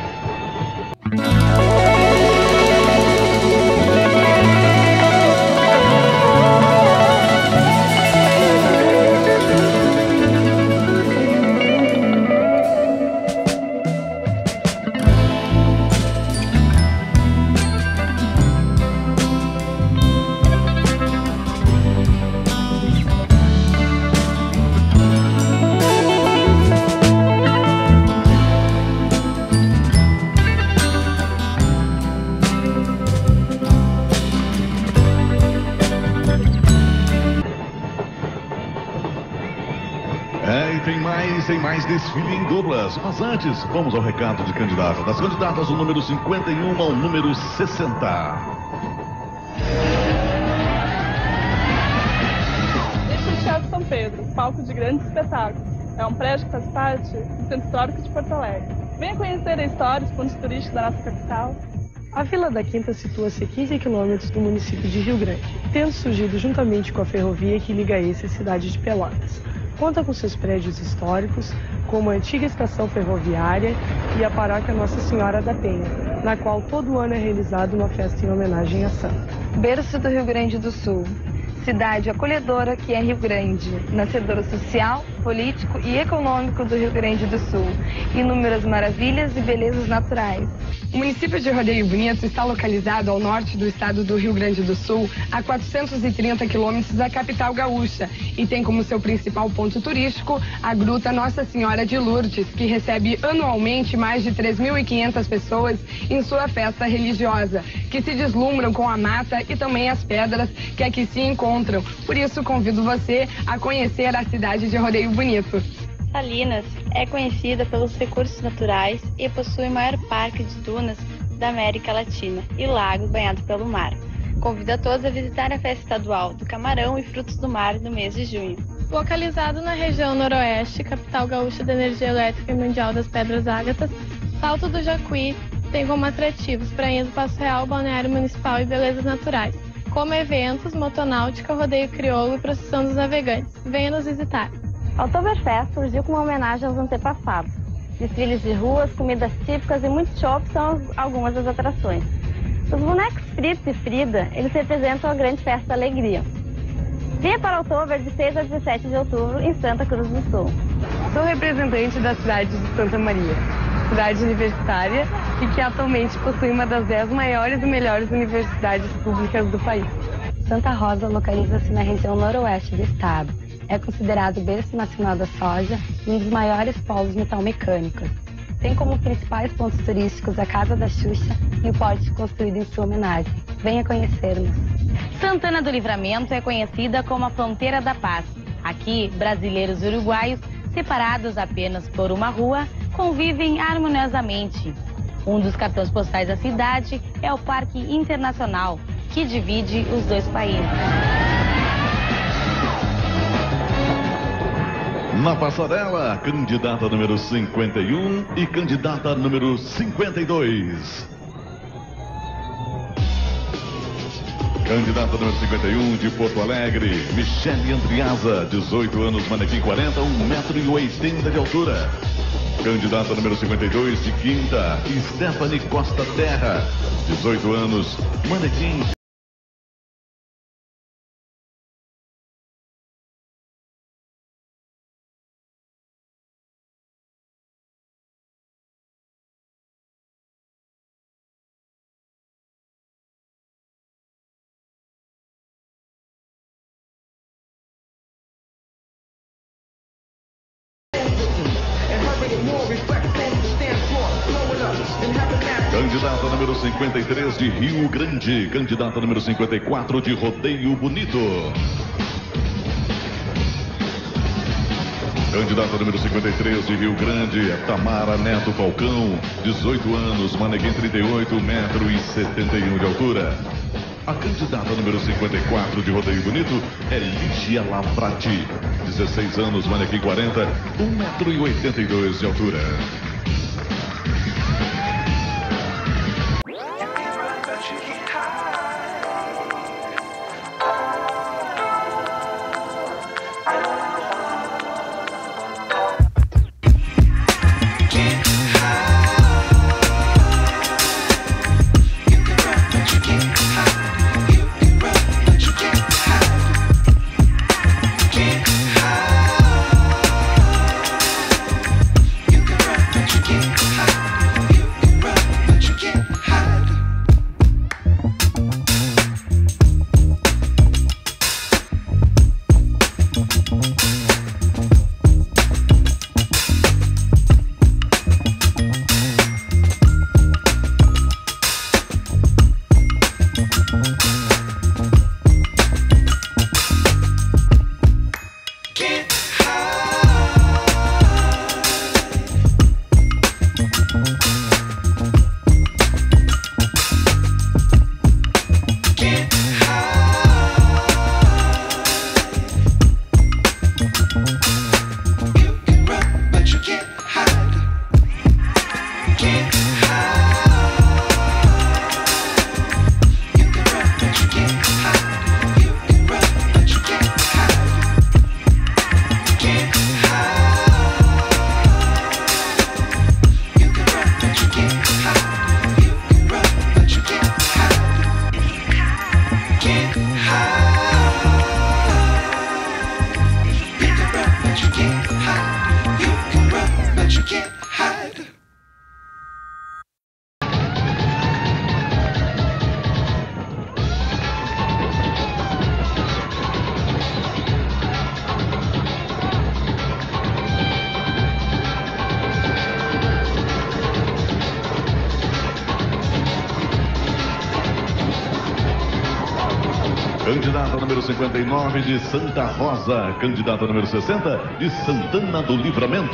Tem mais desfile em duplas. Mas antes, vamos ao recado de candidata. Das candidatas, o número 51 ao número 60. Este é o Teatro São Pedro, palco de grandes espetáculos. É um prédio que faz parte do Centro Histórico de Porto Alegre. Venha conhecer a história dos pontos turísticos da nossa capital. A Vila da Quinta situa-se a 15 quilômetros do município de Rio Grande, tendo surgido juntamente com a ferrovia que liga esse à cidade de Pelotas. Conta com seus prédios históricos, como a antiga estação ferroviária e a paróquia Nossa Senhora da Penha, na qual todo ano é realizada uma festa em homenagem à santa. Berço do Rio Grande do Sul. Cidade acolhedora que é Rio Grande, nascedor social, político e econômico do Rio Grande do Sul. Inúmeras maravilhas e belezas naturais. O município de Rodeio Bonito está localizado ao norte do estado do Rio Grande do Sul, a 430 quilômetros da capital gaúcha, e tem como seu principal ponto turístico a Gruta Nossa Senhora de Lourdes, que recebe anualmente mais de 3.500 pessoas em sua festa religiosa, que se deslumbram com a mata e também as pedras que aqui se encontram. Por isso, convido você a conhecer a cidade de Rodeio Bonito. Salinas é conhecida pelos recursos naturais e possui o maior parque de dunas da América Latina e lago banhado pelo mar. Convido a todos a visitar a festa estadual do camarão e frutos do mar no mês de junho. Localizado na região noroeste, capital gaúcha da energia elétrica e mundial das pedras ágatas, Salto do Jacuí tem como atrativos Prainha do Passo Real, Balneário Municipal e belezas naturais, como eventos, motonáutica, rodeio crioulo e procissão dos navegantes. Venha nos visitar. A Oktoberfest surgiu como uma homenagem aos antepassados. Desfiles de ruas, comidas típicas e muitos shows são algumas das atrações. Os bonecos Fritz e Frida, eles representam a grande festa da alegria. Venha para o Oktober de 6 a 17 de outubro em Santa Cruz do Sul. Sou representante da cidade de Santa Maria, cidade universitária e que atualmente possui uma das 10 maiores e melhores universidades públicas do país. Santa Rosa localiza-se na região noroeste do estado. É considerado berço nacional da soja e um dos maiores polos metalmecânicos. Tem como principais pontos turísticos a Casa da Xuxa e o pórtico construído em sua homenagem. Venha conhecer-nos. Santana do Livramento é conhecida como a fronteira da paz. Aqui, brasileiros e uruguaios, separados apenas por uma rua, convivem harmoniosamente. Um dos cartões postais da cidade é o Parque Internacional, que divide os dois países. Na passarela, candidata número 51 e candidata número 52. Candidata número 51 de Porto Alegre, Michele Andriasa, 18 anos, manequim 40, 1,80 m de altura. Candidata número 52 de Quinta, Stephanie Costa Terra, 18 anos, manequim Candidata número 53 de Rio Grande. Candidata número 54 de Rodeio Bonito. Candidata número 53 de Rio Grande é Tamara Neto Falcão, 18 anos, manequim 38, 1,71 m de altura. A candidata número 54 de Rodeio Bonito é Lígia Lavrati, 16 anos, manequim 40, 1,82 m de altura. Candidata número 59 de Santa Rosa. Candidata número 60 de Santana do Livramento.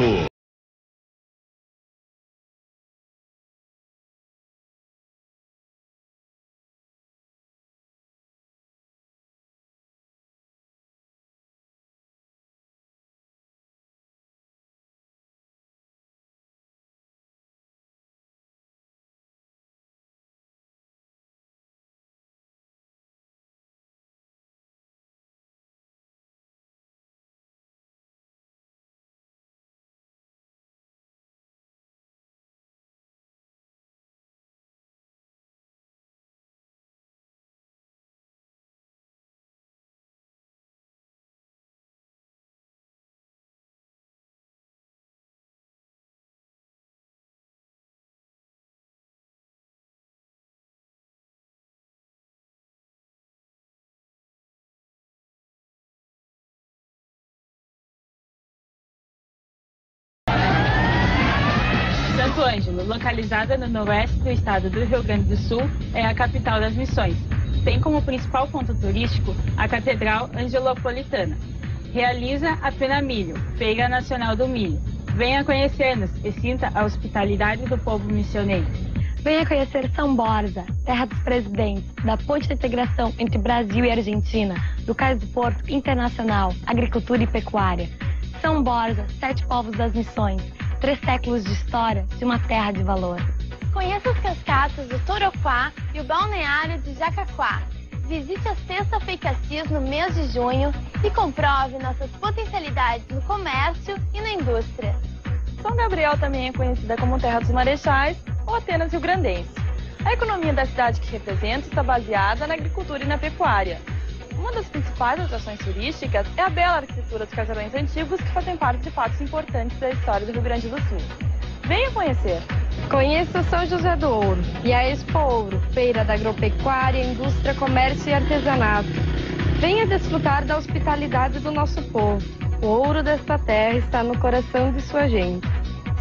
Santo Ângelo, localizada no noroeste do estado do Rio Grande do Sul, é a capital das missões. Tem como principal ponto turístico a Catedral Angelopolitana. Realiza a Fena Milho, Feira Nacional do Milho. Venha conhecer-nos e sinta a hospitalidade do povo missioneiro. Venha conhecer São Borja, terra dos presidentes, da ponte de integração entre Brasil e Argentina, do Cais do Porto Internacional, agricultura e pecuária. São Borja, 7 povos das missões, 3 séculos de história de uma terra de valor. Conheça as cascatas do Toroquá e o balneário de Jacaquá. Visite as Sexta-Feicacias no mês de junho e comprove nossas potencialidades no comércio e na indústria. São Gabriel também é conhecida como Terra dos Marechais ou Atenas Rio-Grandense. A economia da cidade que representa está baseada na agricultura e na pecuária. Uma das principais atrações turísticas é a bela arquitetura dos casarões antigos que fazem parte de fatos importantes da história do Rio Grande do Sul. Venha conhecer! Conheça São José do Ouro e a Expo Ouro, feira da agropecuária, indústria, comércio e artesanato. Venha desfrutar da hospitalidade do nosso povo. O ouro desta terra está no coração de sua gente.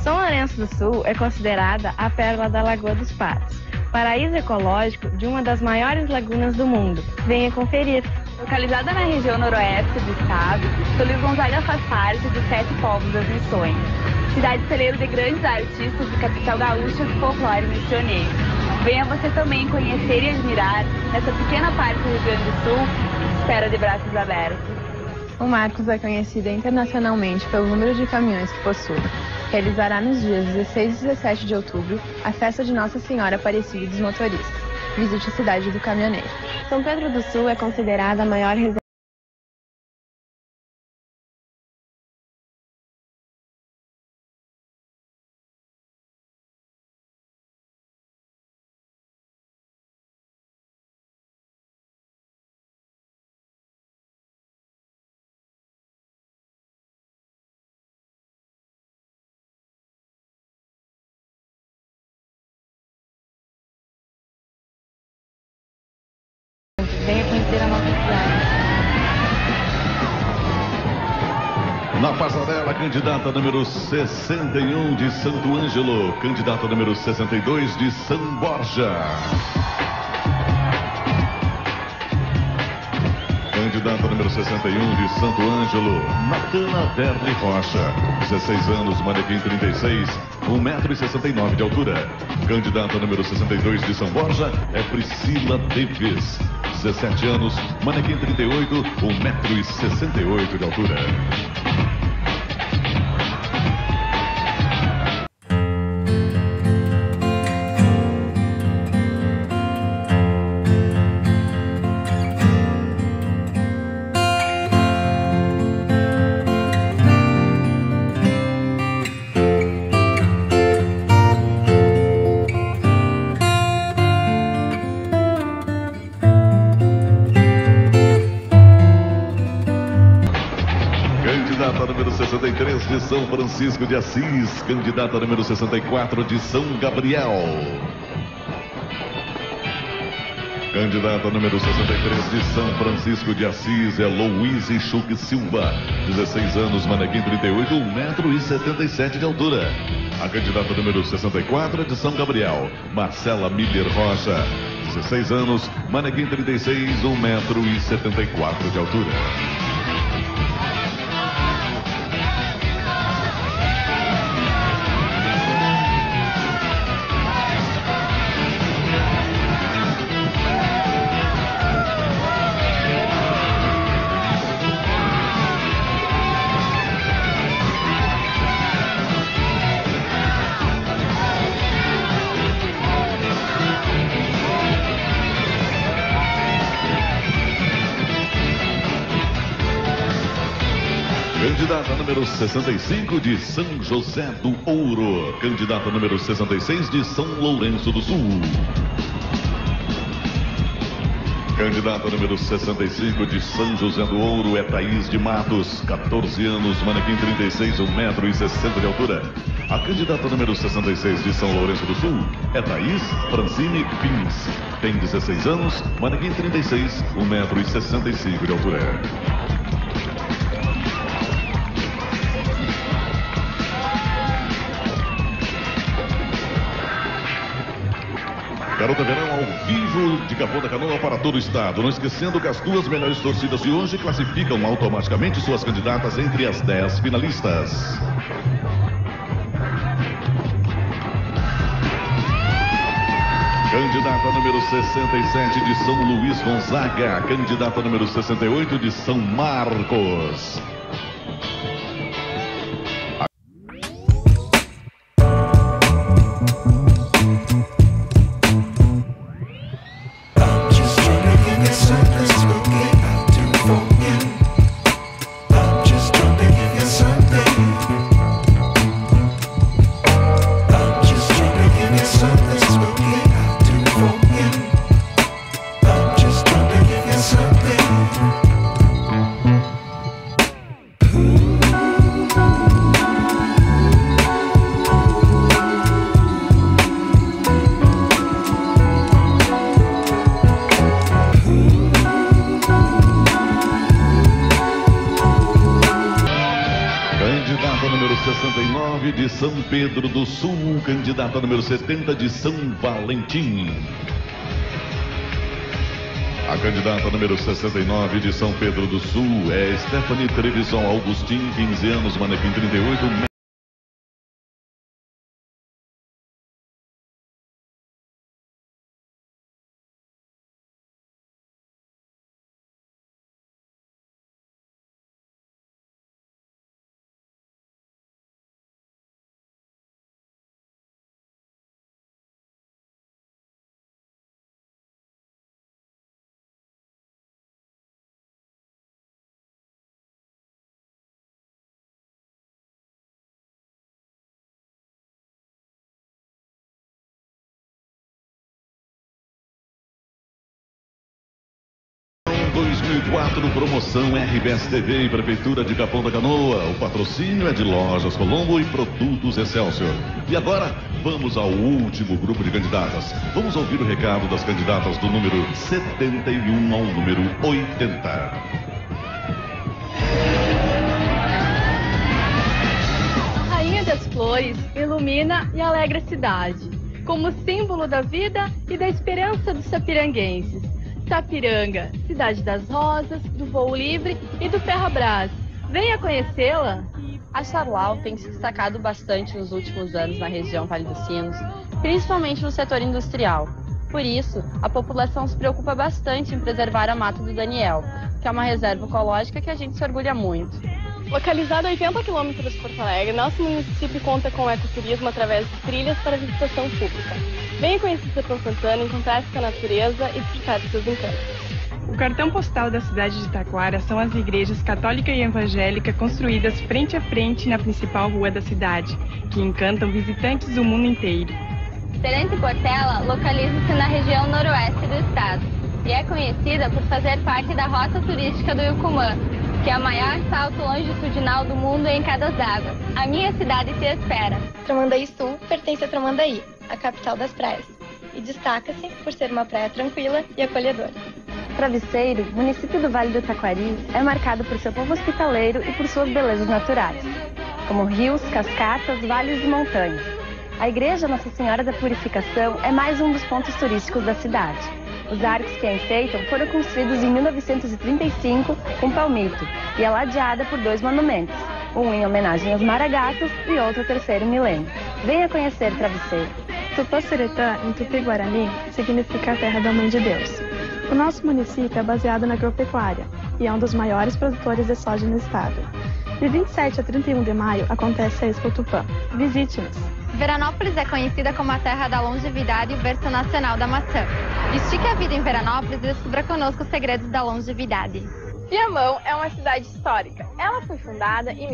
São Lourenço do Sul é considerada a pérola da Lagoa dos Patos, paraíso ecológico de uma das maiores lagunas do mundo. Venha conferir. Localizada na região noroeste do estado, São Luís Gonzaga faz parte dos 7 povos das Missões, cidade celeiro de grandes artistas de capital gaúcha e folclore missioneiro. Venha você também conhecer e admirar essa pequena parte do Rio Grande do Sul, espera de braços abertos. O Marcos é conhecida internacionalmente pelo número de caminhões que possui. Realizará nos dias 16 e 17 de outubro a festa de Nossa Senhora Aparecida dos Motoristas. Visite a cidade do caminhoneiro. São Pedro do Sul é considerada a maior reserva Venha conhecer a nossa cidade. Na passarela, candidata número 61 de Santo Ângelo, candidata número 62 de São Borja. Candidata número 61 de Santo Ângelo, Natana Verne Rocha, 16 anos, manequim 36, 1,69 m de altura. Candidata número 62 de São Borja é Priscila Davis, 17 anos, manequim 38, 1,68 m de altura. Candidata número 63 de São Francisco de Assis, candidata número 64 de São Gabriel. Candidata número 63 de São Francisco de Assis é Louise Chuque Silva, 16 anos, manequim 38, 1,77 m de altura. A candidata número 64 é de São Gabriel, Marcela Miller Rocha, 16 anos, manequim 36, 1,74 m de altura. Candidata número 65 de São José do Ouro. Candidata número 66 de São Lourenço do Sul. Candidata número 65 de São José do Ouro é Thaís de Matos, 14 anos, manequim 36, 1,60 m de altura. A candidata número 66 de São Lourenço do Sul é Thaís Francine Pins. Tem 16 anos, manequim 36, 1,65 m de altura. Garota Verão ao vivo de Capão da Canoa para todo o estado. Não esquecendo que as duas melhores torcidas de hoje classificam automaticamente suas candidatas entre as 10 finalistas. Candidata número 67 de São Luís Gonzaga. Candidata número 68 de São Marcos. Candidata número 69 de São Pedro do Sul, candidata número 70 de São Valentim. A candidata número 69 de São Pedro do Sul é Stephanie Trevisan Augustin, 15 anos, manequim 38 metros. Promoção RBS TV e Prefeitura de Capão da Canoa. O patrocínio é de Lojas Colombo e Produtos Excelsior. E agora, vamos ao último grupo de candidatas. Vamos ouvir o recado das candidatas do número 71 ao número 80. A Rainha das Flores ilumina e alegra a cidade, como símbolo da vida e da esperança dos sapiranguenses. Sapiranga, cidade das rosas, do voo livre e do Ferrabras. Venha conhecê-la! A Charlau tem se destacado bastante nos últimos anos na região Vale dos Sinos, principalmente no setor industrial. Por isso, a população se preocupa bastante em preservar a Mata do Daniel, que é uma reserva ecológica que a gente se orgulha muito. Localizado a 80 quilômetros de Porto Alegre, nosso município conta com ecoturismo através de trilhas para visitação pública. Venha conhecer Sertão Santana, encontrar-se com a natureza e desfrutar de seus encantos. O cartão postal da cidade de Taquara são as igrejas católica e evangélica construídas frente a frente na principal rua da cidade, que encantam visitantes do mundo inteiro. Tenente Portela localiza-se na região noroeste do estado e é conhecida por fazer parte da rota turística do Yucumã, que é o maior salto longitudinal do mundo em Cadas d'Água. A minha cidade te espera. Tramandaí Sul pertence a Tramandaí, a capital das praias, e destaca-se por ser uma praia tranquila e acolhedora. Travesseiro, município do Vale do Taquari, é marcado por seu povo hospitaleiro e por suas belezas naturais, como rios, cascatas, vales e montanhas. A igreja Nossa Senhora da Purificação é mais um dos pontos turísticos da cidade. Os arcos que a enfeitam foram construídos em 1935 com palmito e é ladeada por dois monumentos, um em homenagem aos maragatos e outro ao terceiro milênio. Venha conhecer Travesseiro. Tupã-Seretã, em Tupi-Guarani, significa a terra da Mãe de Deus. O nosso município é baseado na agropecuária e é um dos maiores produtores de soja no estado. De 27 a 31 de maio acontece a Expo Tupã. Visite-nos! Veranópolis é conhecida como a terra da longevidade e o berço nacional da maçã. Estique a vida em Veranópolis e descubra conosco os segredos da longevidade. Viamão é uma cidade histórica. Ela foi fundada em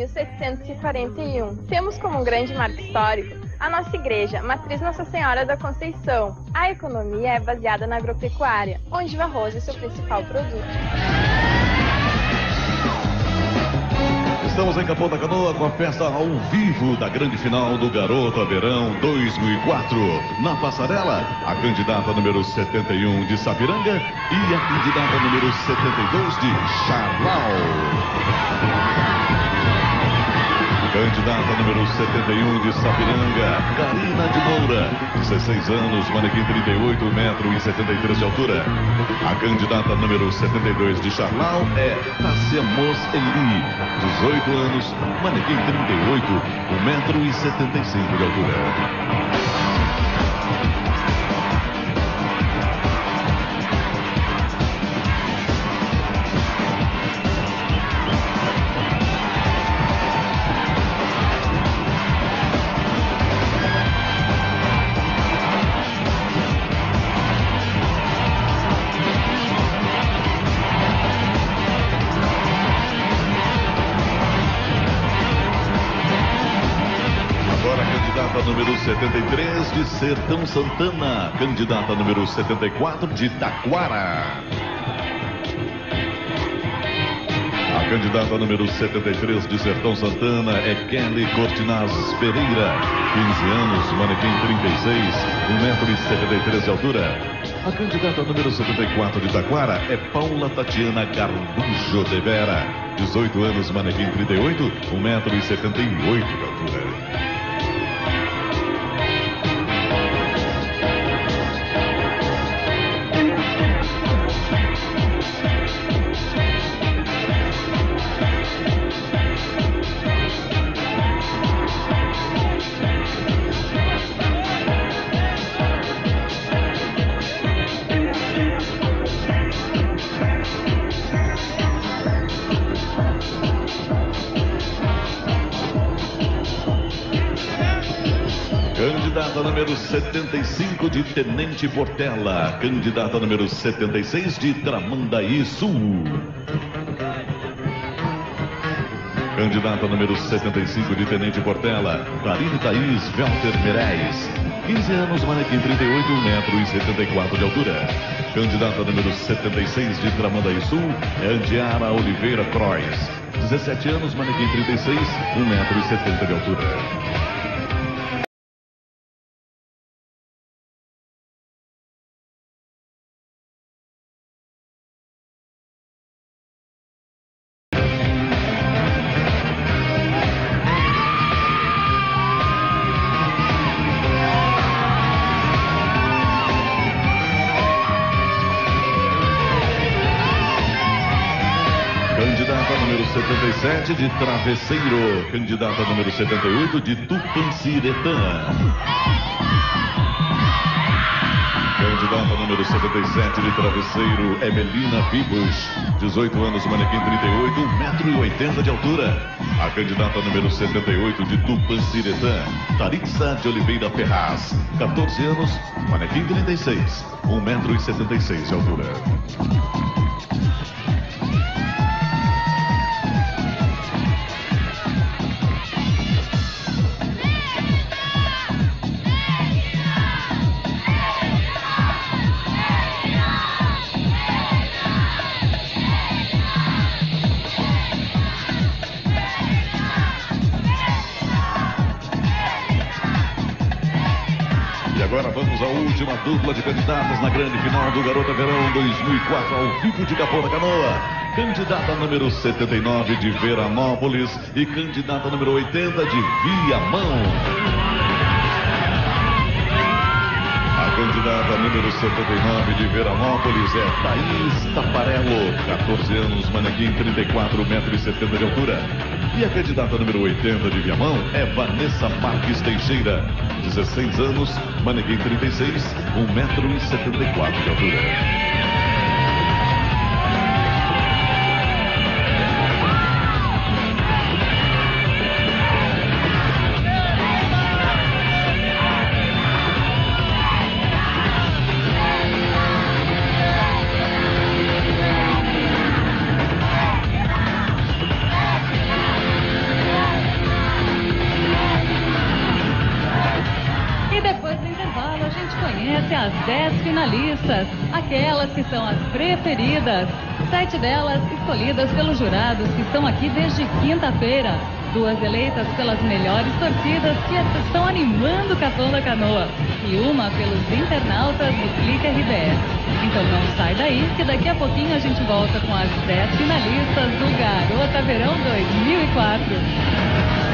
1741. Temos como um grande marco histórico a nossa igreja, Matriz Nossa Senhora da Conceição. A economia é baseada na agropecuária, onde o arroz é seu principal produto. Estamos em Capão da Canoa com a festa ao vivo da grande final do Garota Verão 2004. Na passarela, a candidata número 71 de Sapiranga e a candidata número 72 de Charlau. Candidata número 71 de Sapiranga, Karina de Moura, 16 anos, manequim 38 metros e 73 de altura. A candidata número 72 de Charlau é Tássia Moseli, 18 anos, manequim 38, 1 metro e 75 de altura. Número 73 de Sertão Santana, candidata número 74 de Taquara. A candidata número 73 de Sertão Santana é Kelly Cortinaz Pereira, 15 anos, manequim 36, 1 metro e 73 de altura. A candidata número 74 de Taquara é Paula Tatiana Garbujo de Vera. 18 anos, manequim 38, 1,78 m de altura. Candidata número 75 de Tenente Portela. Candidata número 76 de Tramandaí Sul. Candidata número 75 de Tenente Portela, Karine Thaís Velter Meirelles. 15 anos, manequim 38, 1,74 m de altura. Candidata número 76 de Tramandaí Sul é Andiara Oliveira Croix. 17 anos, manequim 36, 1,70 m de altura. Candidata número 77 de Travesseiro. Candidata número 78 de Tupanciretã. Candidata número 77 de Travesseiro, Emelina Vibos. 18 anos, manequim 38, 1,80 m de altura. A candidata número 78 de Tupanciretã, Tarixa de Oliveira Ferraz. 14 anos, manequim 36, 1,76 m de altura. Agora vamos à última dupla de candidatas na grande final do Garota Verão 2004, ao vivo de Capão da Canoa. Candidata número 79 de Veranópolis e candidata número 80 de Viamão. A candidata número 79 de Veranópolis é Thaís Taparello. 14 anos, manequim 34, 1,70 m de altura. E a candidata número 80 de Viamão é Vanessa Marques Teixeira. 16 anos, manequim 36, 1,74 m de altura. As 10 finalistas, aquelas que são as preferidas. 7 delas escolhidas pelos jurados que estão aqui desde quinta-feira. 2 eleitas pelas melhores torcidas que estão animando o Capão da Canoa. E uma pelos internautas do Clique RBS. Então não sai daí, que daqui a pouquinho a gente volta com as 10 finalistas do Garota Verão 2004.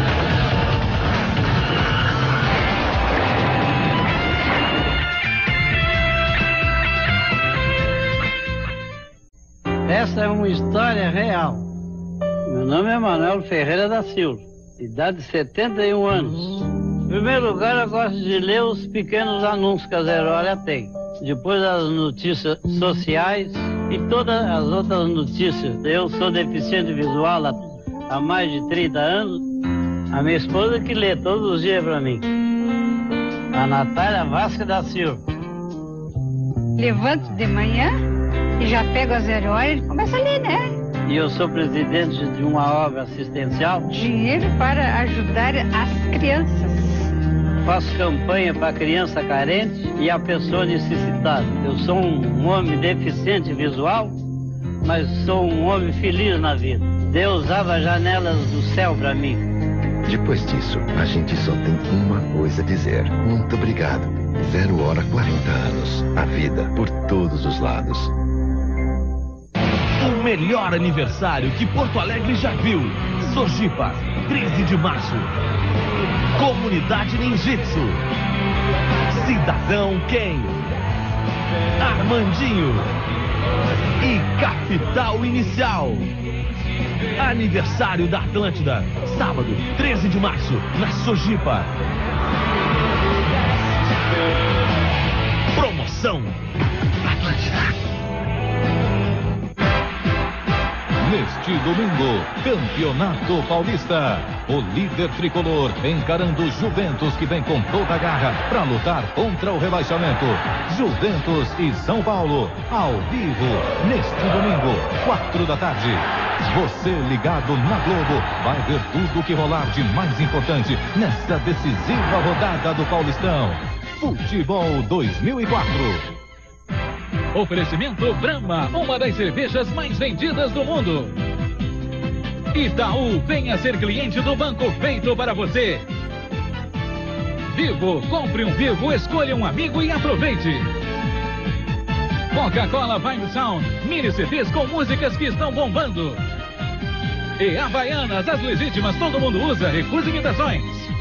Essa é uma história real. Meu nome é Manuel Ferreira da Silva, idade de 71 anos. Em primeiro lugar, eu gosto de ler os pequenos anúncios que a Zero Hora tem. Depois as notícias sociais e todas as outras notícias. Eu sou deficiente visual há mais de 30 anos. A minha esposa que lê todos os dias para mim. A Natália Vasca da Silva. Levanto de manhã e já pego a Zero Hora e começa a ler, né? E eu sou presidente de uma obra assistencial. Dinheiro para ajudar as crianças. Faço campanha para a criança carente e a pessoa necessitada. Eu sou um homem deficiente visual, mas sou um homem feliz na vida. Deus abre as janelas do céu para mim. Depois disso, a gente só tem uma coisa a dizer. Muito obrigado. 0 hora 40 anos. A vida por todos os lados. O melhor aniversário que Porto Alegre já viu. Sojipa, 13 de março. Comunidade Ninjitsu. Cidadão Ken. Armandinho. E Capital Inicial. Aniversário da Atlântida. Sábado, 13 de março, na Sojipa. Promoção Atlântida. Neste domingo, Campeonato Paulista. O líder tricolor encarando Juventus, que vem com toda a garra para lutar contra o rebaixamento. Juventus e São Paulo, ao vivo, neste domingo, 4 da tarde. Você ligado na Globo vai ver tudo o que rolar de mais importante nessa decisiva rodada do Paulistão. Futebol 2004. Oferecimento Brahma, uma das cervejas mais vendidas do mundo. Itaú, venha ser cliente do banco feito para você. Vivo, compre um Vivo, escolha um amigo e aproveite. Coca-Cola Vibe Sound, mini CDs com músicas que estão bombando. E Havaianas, as legítimas, todo mundo usa, recusa imitações.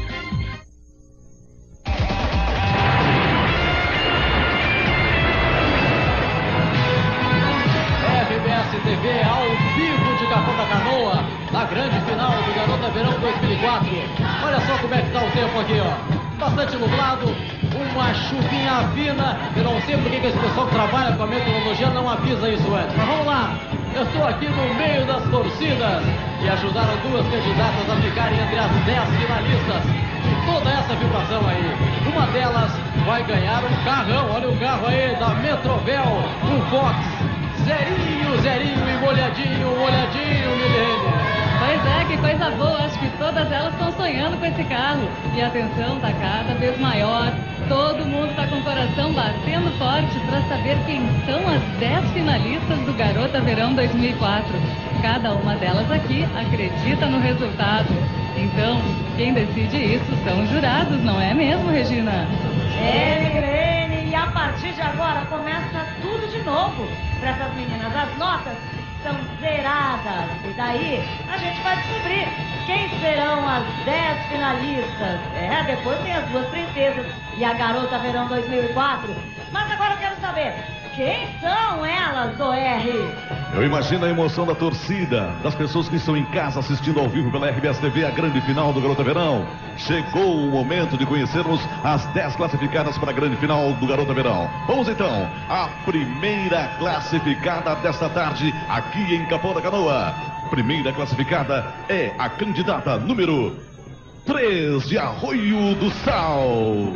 TV ao vivo de Capão da Canoa, na grande final do Garota Verão 2004. Olha só como é que tá o tempo aqui, ó. Bastante nublado, uma chuvinha fina. Eu não sei porque que esse pessoal que trabalha com a meteorologia não avisa isso antes. Mas vamos lá, eu estou aqui no meio das torcidas e ajudaram 2 candidatas a ficarem entre as 10 finalistas de toda essa vibração aí. Uma delas vai ganhar um carrão, olha o carro aí da Metrovel, um Fox. Zerinho, zerinho e molhadinho, Milene. Pois é, que coisa boa. Acho que todas elas estão sonhando com esse carro. E a tensão está cada vez maior. Todo mundo está com o coração batendo forte para saber quem são as 10 finalistas do Garota Verão 2004. Cada uma delas aqui acredita no resultado. Então, quem decide isso são os jurados, não é mesmo, Regina? É, Milene. E a partir de agora começa tudo de novo para essas meninas. As notas são zeradas. E daí a gente vai descobrir quem serão as 10 finalistas. É, depois tem as 2 princesas e a Garota Verão 2004. Mas agora eu quero saber, quem são elas, OR? Eu imagino a emoção da torcida, das pessoas que estão em casa assistindo ao vivo pela RBS TV a grande final do Garota Verão. Chegou o momento de conhecermos as 10 classificadas para a grande final do Garota Verão. Vamos então, a primeira classificada desta tarde aqui em Capão da Canoa. Primeira classificada é a candidata número 3 de Arroio do Sal.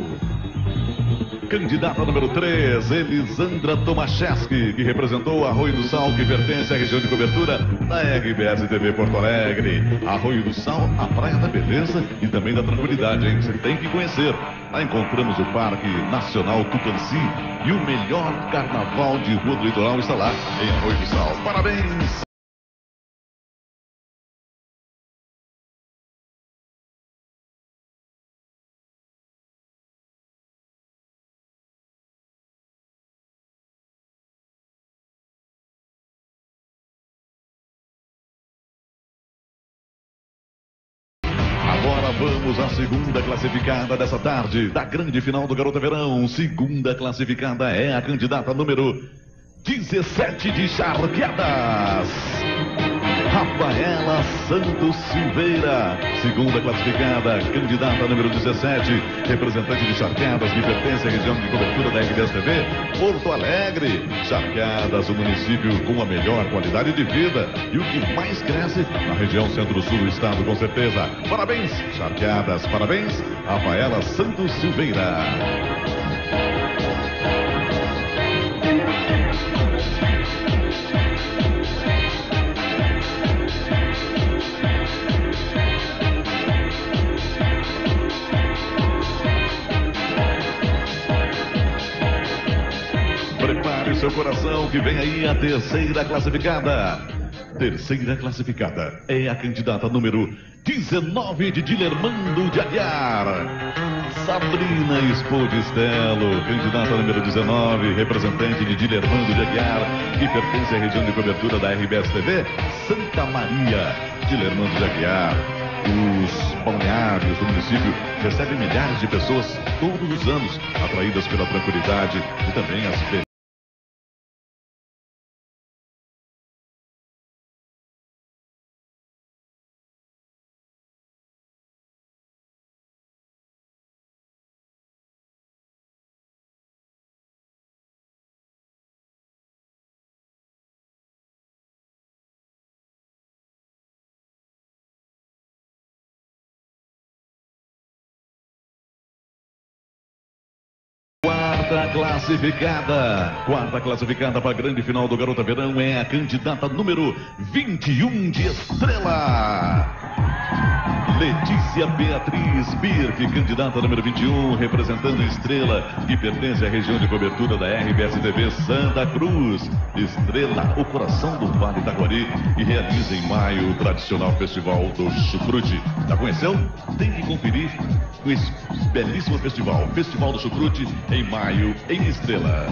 Candidata número 3, Elisandra Tomaszewski, que representou Arroio do Sal, que pertence à região de cobertura da RBS TV Porto Alegre. Arroio do Sal, a praia da beleza e também da tranquilidade, hein? Você tem que conhecer. Lá encontramos o Parque Nacional Tupanci e o melhor carnaval de rua do litoral está lá em Arroio do Sal. Parabéns! Vamos à segunda classificada dessa tarde, da grande final do Garota Verão. Segunda classificada é a candidata número 17 de Charqueadas, Rafaela Santos Silveira. Segunda classificada, candidata número 17, representante de Charqueadas, que pertence à região de cobertura da RBS TV Porto Alegre. Charqueadas, o município com a melhor qualidade de vida e o que mais cresce na região centro-sul do estado, com certeza. Parabéns, Charqueadas, parabéns, Rafaela Santos Silveira. Prepare seu coração que vem aí a terceira classificada. Terceira classificada é a candidata número 19 de Dilermando de Aguiar. Sabrina Spodistelo, candidata número 19, representante de Dilermando de Aguiar, que pertence à região de cobertura da RBS TV, Santa Maria. Dilermando de Aguiar. Os balneários do município recebem milhares de pessoas todos os anos, atraídas pela tranquilidade e também as belezas. Quarta classificada para a grande final do Garota Verão é a candidata número 21 de Estrela. Letícia Beatriz Birk, candidata número 21, representando Estrela, que pertence à região de cobertura da RBS TV Santa Cruz. Estrela, o coração do Vale Itaguari, e realiza em maio o tradicional festival do Chucrute. Já conheceu? Tem que conferir esse belíssimo festival, Festival do Chucrute, em maio, em Estrela.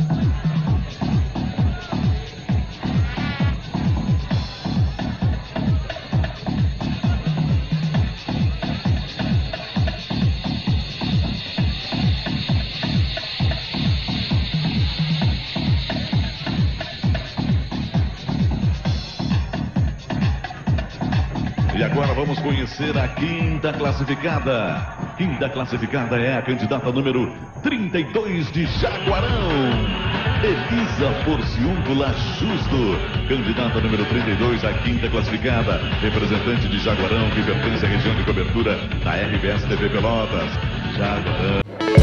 E agora vamos conhecer a quinta classificada. Quinta classificada é a candidata número 32 de Jaguarão, Elisa Porciúncula Justo, candidata número 32, a quinta classificada, representante de Jaguarão, que pertence à região de cobertura da RBS TV Pelotas. Jaguarão.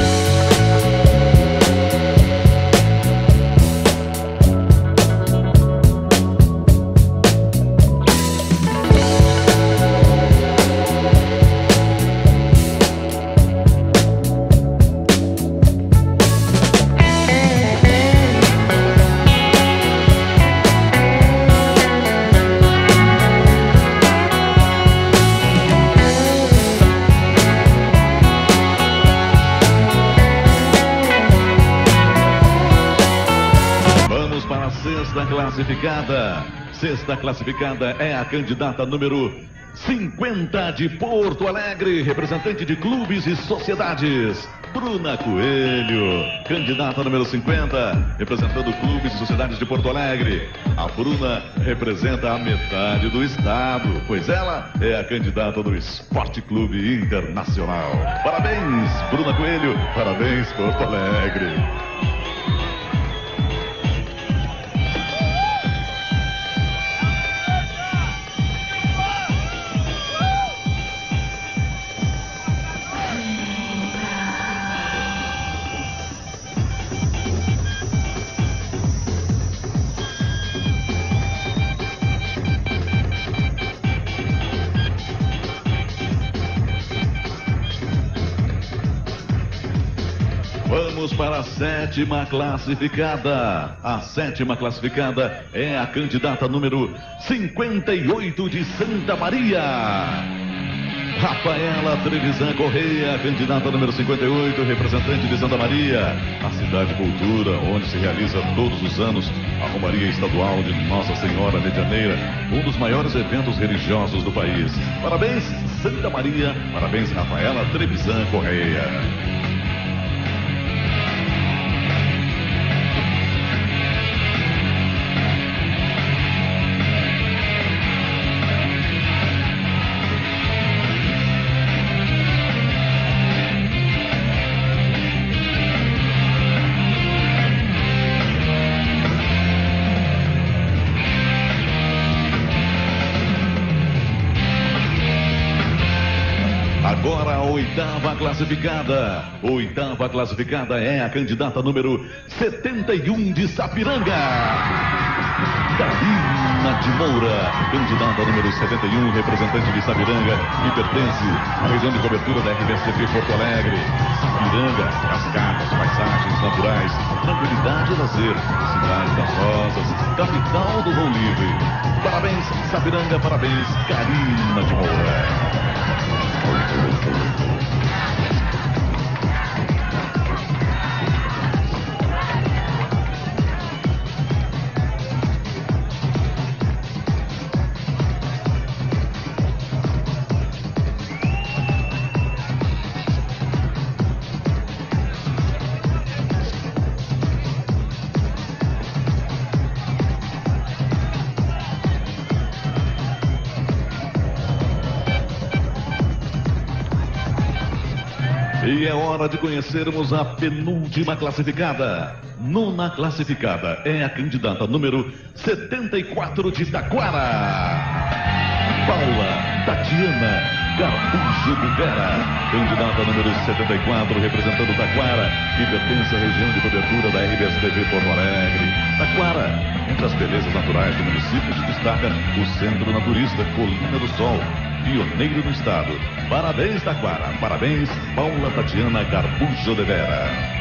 Sexta classificada é a candidata número 50 de Porto Alegre, representante de clubes e sociedades, Bruna Coelho, candidata número 50, representando clubes e sociedades de Porto Alegre. A Bruna representa a metade do estado, pois ela é a candidata do Esporte Clube Internacional. Parabéns, Bruna Coelho, parabéns, Porto Alegre. Vamos para a sétima classificada. A sétima classificada é a candidata número 58 de Santa Maria, Rafaela Trevisan Correia, candidata número 58, representante de Santa Maria, a cidade cultura, onde se realiza todos os anos a Romaria Estadual de Nossa Senhora Medianeira, um dos maiores eventos religiosos do país. Parabéns, Santa Maria, parabéns, Rafaela Trevisan Correia. Agora a oitava classificada. Oitava classificada é a candidata número 71 de Sapiranga, Karina de Moura, candidata número 71, representante de Sapiranga, que pertence à região de cobertura da RBS TV Porto Alegre. Sapiranga, cascatas, paisagens naturais, tranquilidade e lazer, cidade das rosas, capital do voo livre. Parabéns, Sapiranga, parabéns, Karina de Moura. E é hora de conhecermos a penúltima classificada. Nona classificada é a candidata número 74 de Taquara, Paula Tatiana Garbucho Rivera, candidata número 74, representando Taquara, que pertence à região de cobertura da RBS TV Porto Alegre. Taquara, entre as belezas naturais do município, se destaca o Centro Naturista Colina do Sol, pioneiro no estado. Parabéns, Taquara. Parabéns, Paula Tatiana Garbucho Rivera.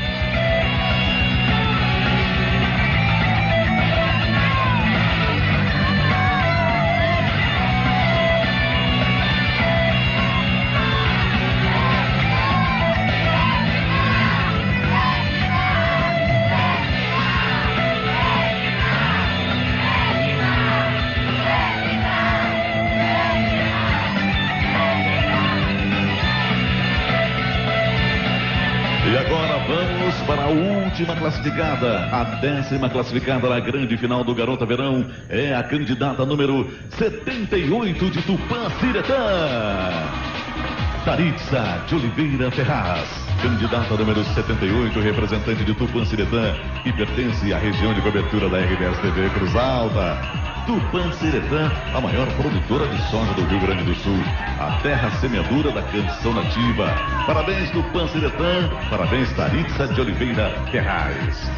Para a última classificada, a 10ª classificada na grande final do Garota Verão é a candidata número 78 de Tupã-Siretã, Taritza de Oliveira Ferraz, candidata número 78, representante de Tupã-Siretã, que pertence à região de cobertura da RBS TV Cruz Alta. Tupã-Siretã, a maior produtora de soja do Rio Grande do Sul, a terra semeadura da canção nativa. Parabéns, Tupã-Siretã, parabéns, Taritza de Oliveira Ferraz.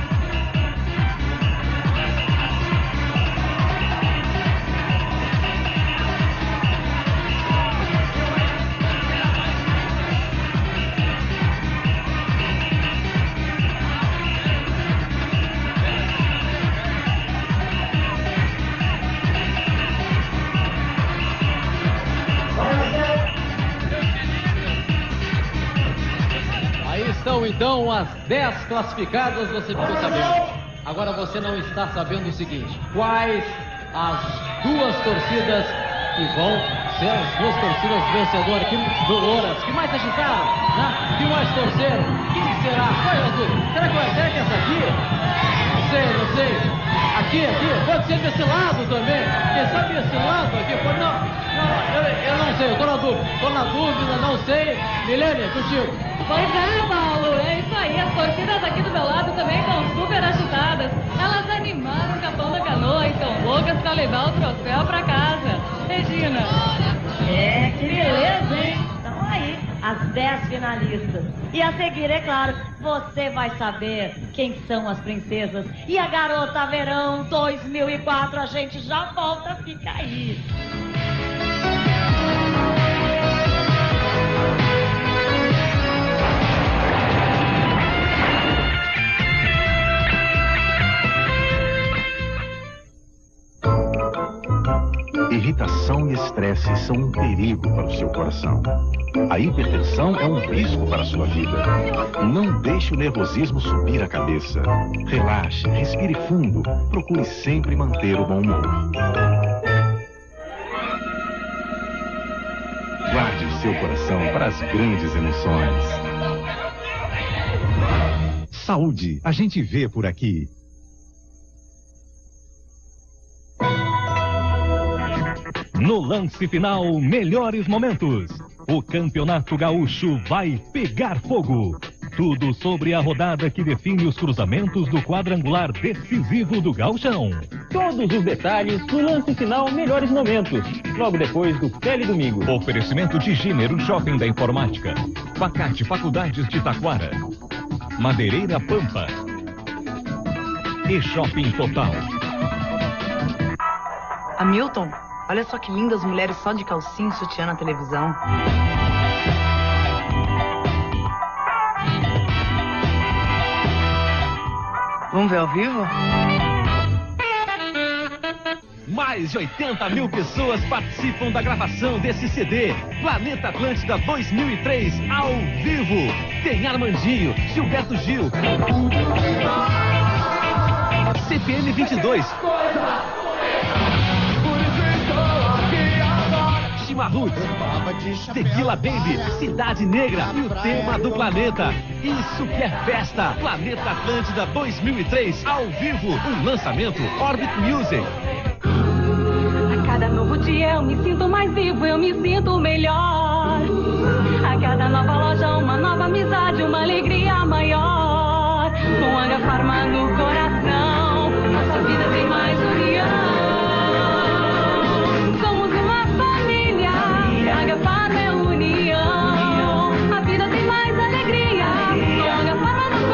Então, as 10 classificadas você ficou sabendo. Agora você não está sabendo o seguinte: quais as duas torcidas que vão ser as duas torcidas vencedoras aqui do Louras, que mais agitaram, né? Que mais torceram? Quem será? Será que é essa aqui? Não sei. Aqui, pode ser desse lado também. Quem sabe desse lado aqui? Eu não sei, eu tô na dúvida, não sei. Milene, contigo. Pois é, Paulo, é isso aí. As torcidas aqui do meu lado também estão super agitadas. Elas animaram o Capão da Canoa e estão loucas pra levar o troféu pra casa. Regina. Que beleza, hein? Então aí, as 10 finalistas. E a seguir, é claro, você vai saber quem são as princesas. E a Garota Verão 2004, a gente já volta, fica aí. Irritação e estresse são um perigo para o seu coração. A hipertensão é um risco para a sua vida. Não deixe o nervosismo subir a cabeça. Relaxe, respire fundo. Procure sempre manter o bom humor. Guarde o seu coração para as grandes emoções. Saúde, a gente vê por aqui. No lance final, melhores momentos. O Campeonato Gaúcho vai pegar fogo. Tudo sobre a rodada que define os cruzamentos do quadrangular decisivo do Gauchão. Todos os detalhes no lance final, melhores momentos. Logo depois do Pele Domingo. Oferecimento de Gênero Shopping da Informática. Facate Faculdades de Taquara. Madeireira Pampa. E Shopping Total. Hamilton, olha só que lindas mulheres só de calcinha e sutiã na televisão. Vamos ver ao vivo? Mais de 80 mil pessoas participam da gravação desse CD. Planeta Atlântida 2003, ao vivo. Tem Armandinho, Gilberto Gil, CPM 22, Chimarruts, Tequila Baby, Cidade Negra e o tema do planeta. Isso que é festa. Planeta Atlântida 2003, ao vivo. Um lançamento Orbit Music. A cada novo dia eu me sinto mais vivo, eu me sinto melhor. A cada nova loja de uma alegria maior. Com Anga Farma no coração, nossa vida tem mais união. Somos uma família, Anga Farma é união. A vida tem mais alegria, com Anga Farma no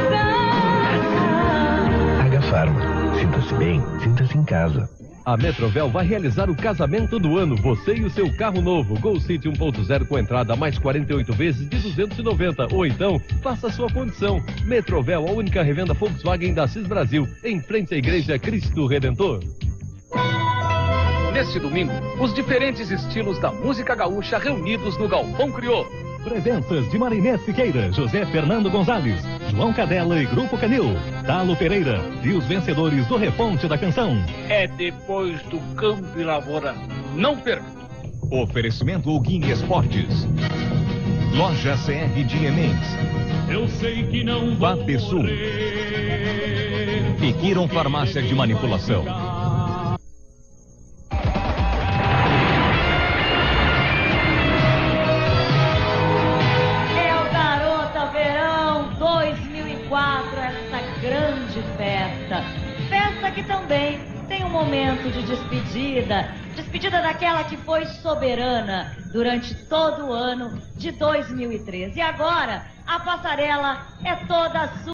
coração. Anga Farma, sinta-se bem, sinta-se em casa. A Metrovel vai realizar o casamento do ano. Você e o seu carro novo. Gol City 1.0 com entrada mais 48 vezes de 290. Ou então, faça sua condição. Metrovel, a única revenda Volkswagen da Assis Brasil, em frente à Igreja Cristo Redentor. Neste domingo, os diferentes estilos da música gaúcha reunidos no Galpão Crioulo. Presenças de Marinês Siqueira, José Fernando Gonzalez, João Cadela e Grupo Canil, Talo Pereira e os vencedores do Reponte da Canção. É depois do Campo e Lavoura. Não perca! Oferecimento Olguinha Esportes. Loja CR de Emens. Eu sei que não vou Vapesul. E Quiron Farmácia de Manipulação. Festa que também tem um momento de despedida. Despedida daquela que foi soberana durante todo o ano de 2013. E agora, a passarela é toda sua.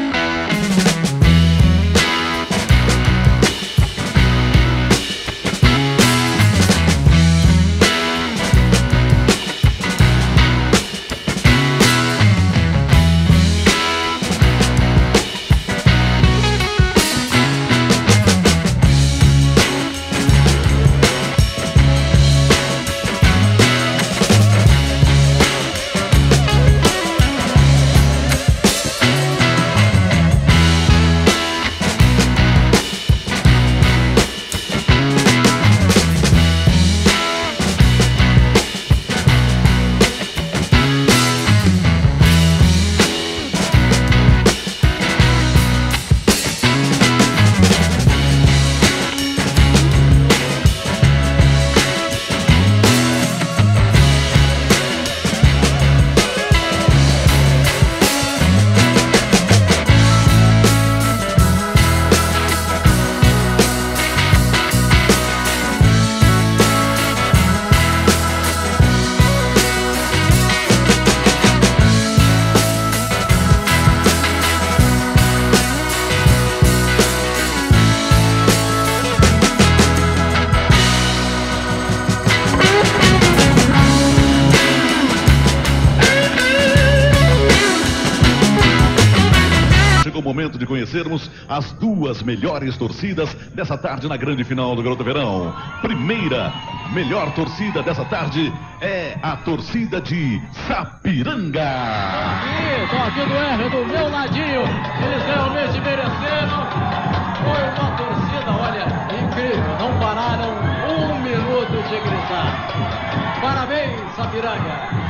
Momento de conhecermos as duas melhores torcidas dessa tarde na grande final do Garota Verão. Primeira melhor torcida dessa tarde é a torcida de Sapiranga. Estou aqui do R, do meu ladinho. Eles realmente mereceram. Foi uma torcida, olha, incrível. Não pararam um minuto de gritar. Parabéns, Sapiranga.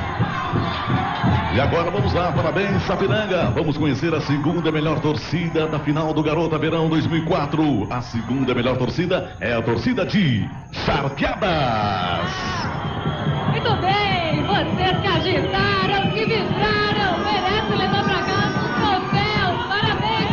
E agora vamos lá, parabéns Sapiranga. Vamos conhecer a segunda melhor torcida da final do Garota Verão 2004. A segunda melhor torcida é a torcida de Charqueadas. Muito bem, vocês que agitaram, que vibraram, merecem levar pra casa um troféu. Parabéns,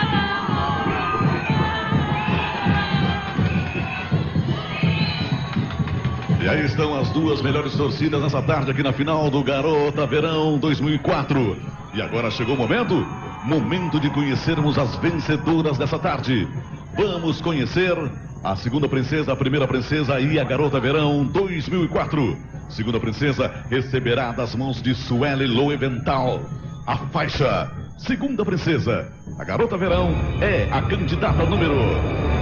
E aí estão as duas melhores torcidas nessa tarde aqui na final do Garota Verão 2004. E agora chegou o momento de conhecermos as vencedoras dessa tarde. Vamos conhecer a segunda princesa, a primeira princesa e a Garota Verão 2004. Segunda princesa receberá das mãos de Sueli Loeventhal a faixa. Segunda princesa, a Garota Verão é a candidata número...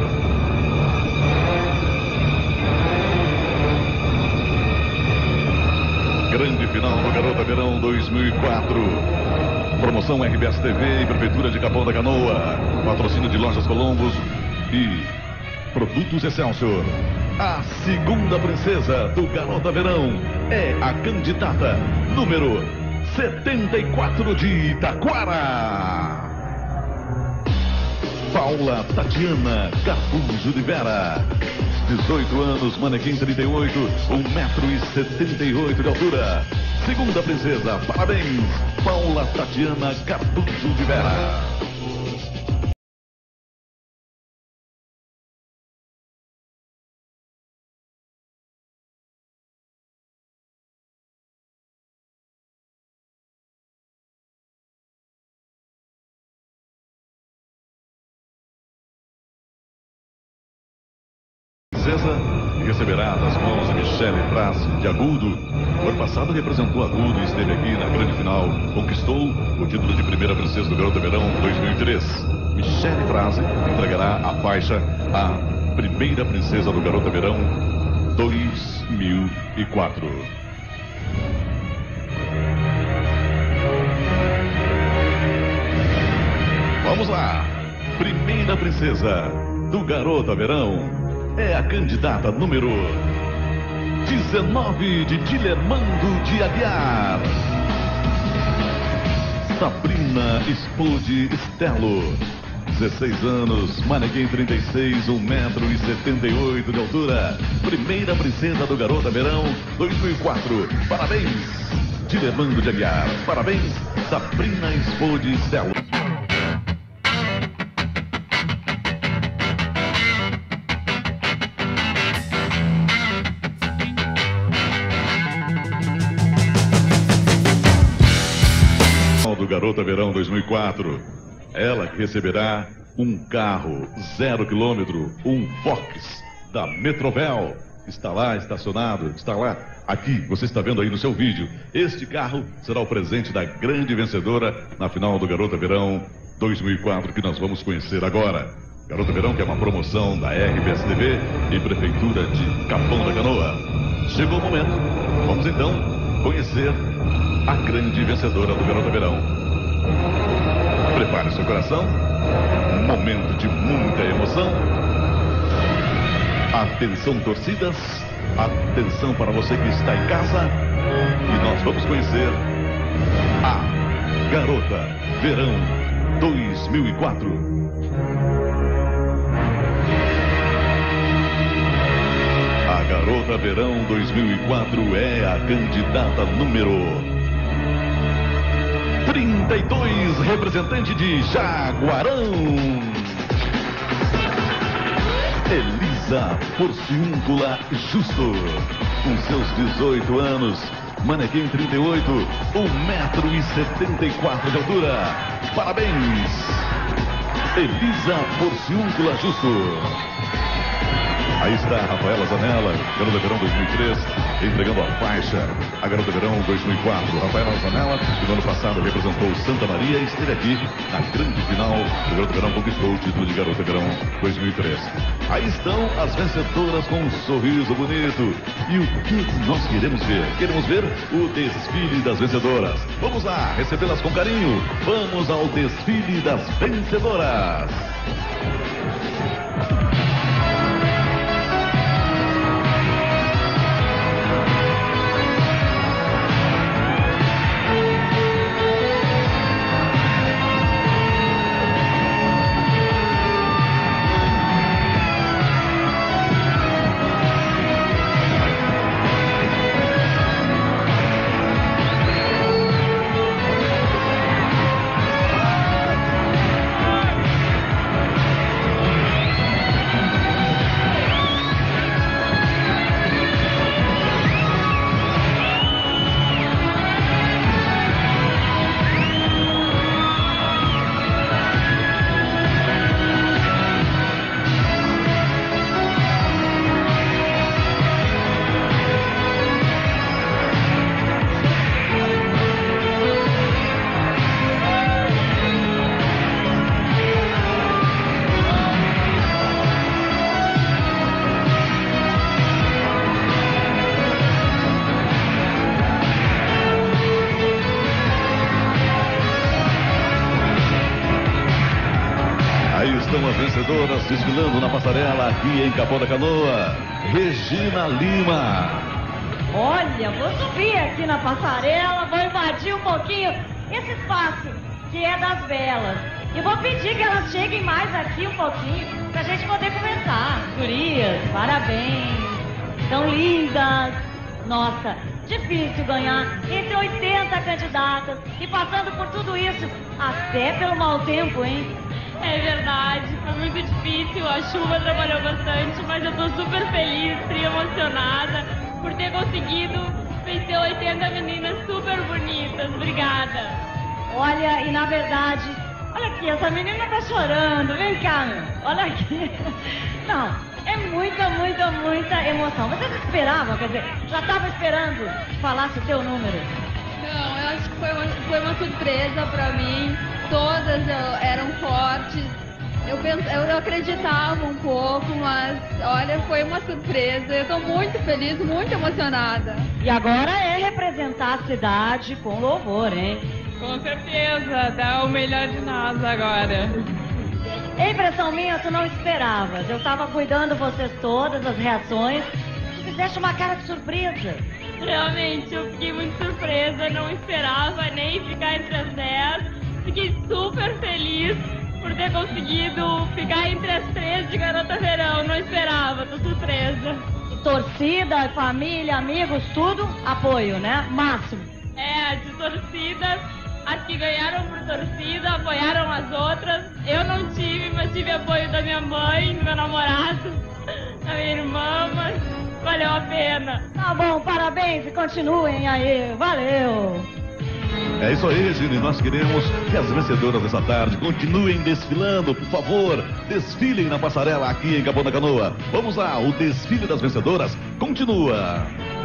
Grande final do Garota Verão 2004. Promoção RBS TV e Prefeitura de Capão da Canoa. Patrocínio de Lojas Colombos e Produtos Excelsior. A segunda princesa do Garota Verão é a candidata número 74 de Taquara. Paula Tatiana Capuz Oliveira. 18 anos, manequim 38, 1,78 m de altura. Segunda princesa, parabéns, Paula Tatiana Cardoso de Vera. E receberá das mãos de Michele Frase de Agudo. No ano passado representou Agudo e esteve aqui na grande final. Conquistou o título de primeira princesa do Garota Verão 2003. Michele Frase entregará a faixa à primeira princesa do Garota Verão 2004. Vamos lá. Primeira princesa do Garota Verão é a candidata número 19 de Dilermando de Aguiar, Sabrina Spode Stelo. 16 anos, manequim 36, 1,78 m de altura. Primeira princesa do Garota Verão 2004. Parabéns, Dilermando de Aguiar. Parabéns, Sabrina Spode Stelo. Do Garota Verão 2004, ela que receberá um carro 0 km, um Fox da Metrovel. Está lá estacionado, está lá, aqui, você está vendo aí no seu vídeo. Este carro será o presente da grande vencedora na final do Garota Verão 2004, que nós vamos conhecer agora. Garota Verão, que é uma promoção da RBS-TV e Prefeitura de Capão da Canoa. Chegou o momento, vamos então conhecer a grande vencedora do Garota Verão. Prepare seu coração, um momento de muita emoção. Atenção, torcidas, atenção para você que está em casa. E nós vamos conhecer a Garota Verão 2004. A Garota Verão 2004 é a candidata número 32, representante de Jaguarão, Elisa Porciúncula Justo. Com seus 18 anos, manequim 38, 1,74 m de altura. Parabéns, Elisa Porciúncula Justo. Aí está a Rafaela Zanella, Garota Verão 2003, entregando a faixa a Garota Verão 2004. Rafaela Zanella, que no ano passado representou Santa Maria e esteve aqui na grande final do Garota Verão, conquistou o título de Garota Verão 2003. Aí estão as vencedoras com um sorriso bonito. E o que nós queremos ver? Queremos ver o desfile das vencedoras. Vamos lá, recebê-las com carinho. Vamos ao desfile das vencedoras. Estão as vencedoras desfilando na passarela aqui em Capão da Canoa. Regina Lima. Olha, vou subir aqui na passarela, vou invadir um pouquinho esse espaço que é das velas. E vou pedir que elas cheguem mais aqui um pouquinho pra gente poder conversar. Gurias, parabéns. Tão lindas. Nossa, difícil ganhar entre 80 candidatas e passando por tudo isso, até pelo mau tempo, hein? É verdade, foi muito difícil, a chuva atrapalhou bastante, mas eu tô super feliz, tri emocionada por ter conseguido vencer 80 meninas super bonitas. Obrigada. Olha, e na verdade, olha aqui, essa menina tá chorando, vem cá, meu. Olha aqui. Não, é muita emoção. Você não esperava, quer dizer, já tava esperando que falasse o teu número? Não, eu acho que foi uma surpresa pra mim. Todas eram fortes. Eu acreditava um pouco, mas olha, foi uma surpresa. Eu tô muito feliz, muito emocionada. E agora é representar a cidade com louvor, hein? Com certeza, dá o melhor de nós agora. Impressão minha, tu não esperavas. Eu tava cuidando vocês todas, as reações. Tu fizeste uma cara de surpresa. Realmente, eu fiquei muito surpresa, não esperava nem ficar entre as 10. Fiquei super feliz por ter conseguido ficar entre as 3 de Garota Verão. Não esperava, tô surpresa. Torcida, família, amigos, tudo apoio, né? Máximo. É, de torcidas, as que ganharam por torcida, apoiaram as outras. Eu não tive, mas tive apoio da minha mãe, do meu namorado, da minha irmã, mas valeu a pena. Tá bom, parabéns e continuem aí. Valeu! É isso aí, Gini. Nós queremos que as vencedoras dessa tarde continuem desfilando, por favor. Desfilem na passarela aqui em Capão da Canoa. Vamos lá, o desfile das vencedoras continua.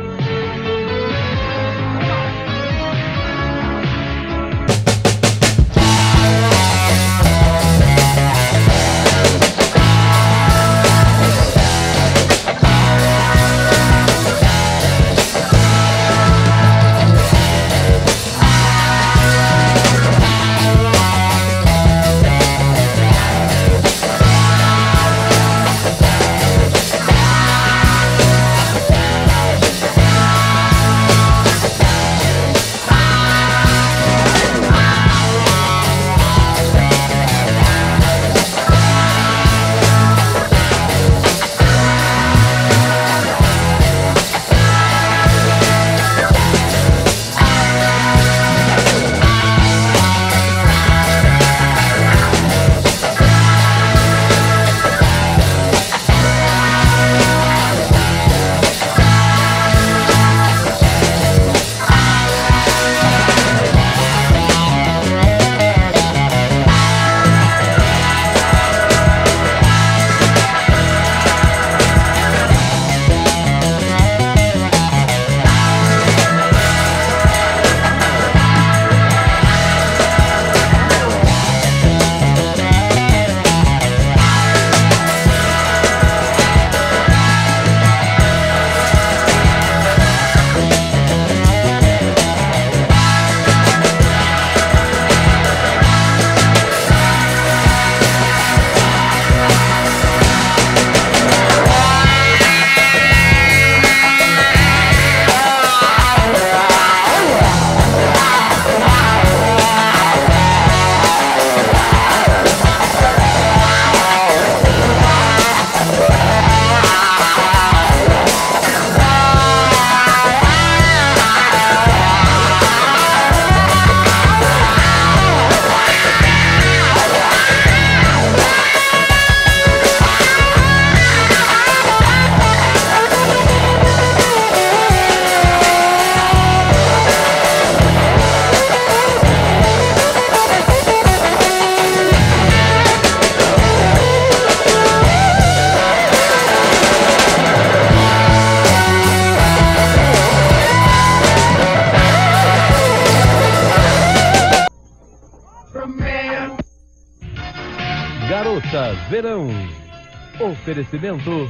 Garota Verão. Oferecimento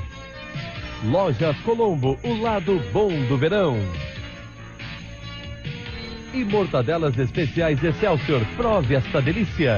Lojas Colombo, o lado bom do verão. E mortadelas especiais Excelsior, prove esta delícia.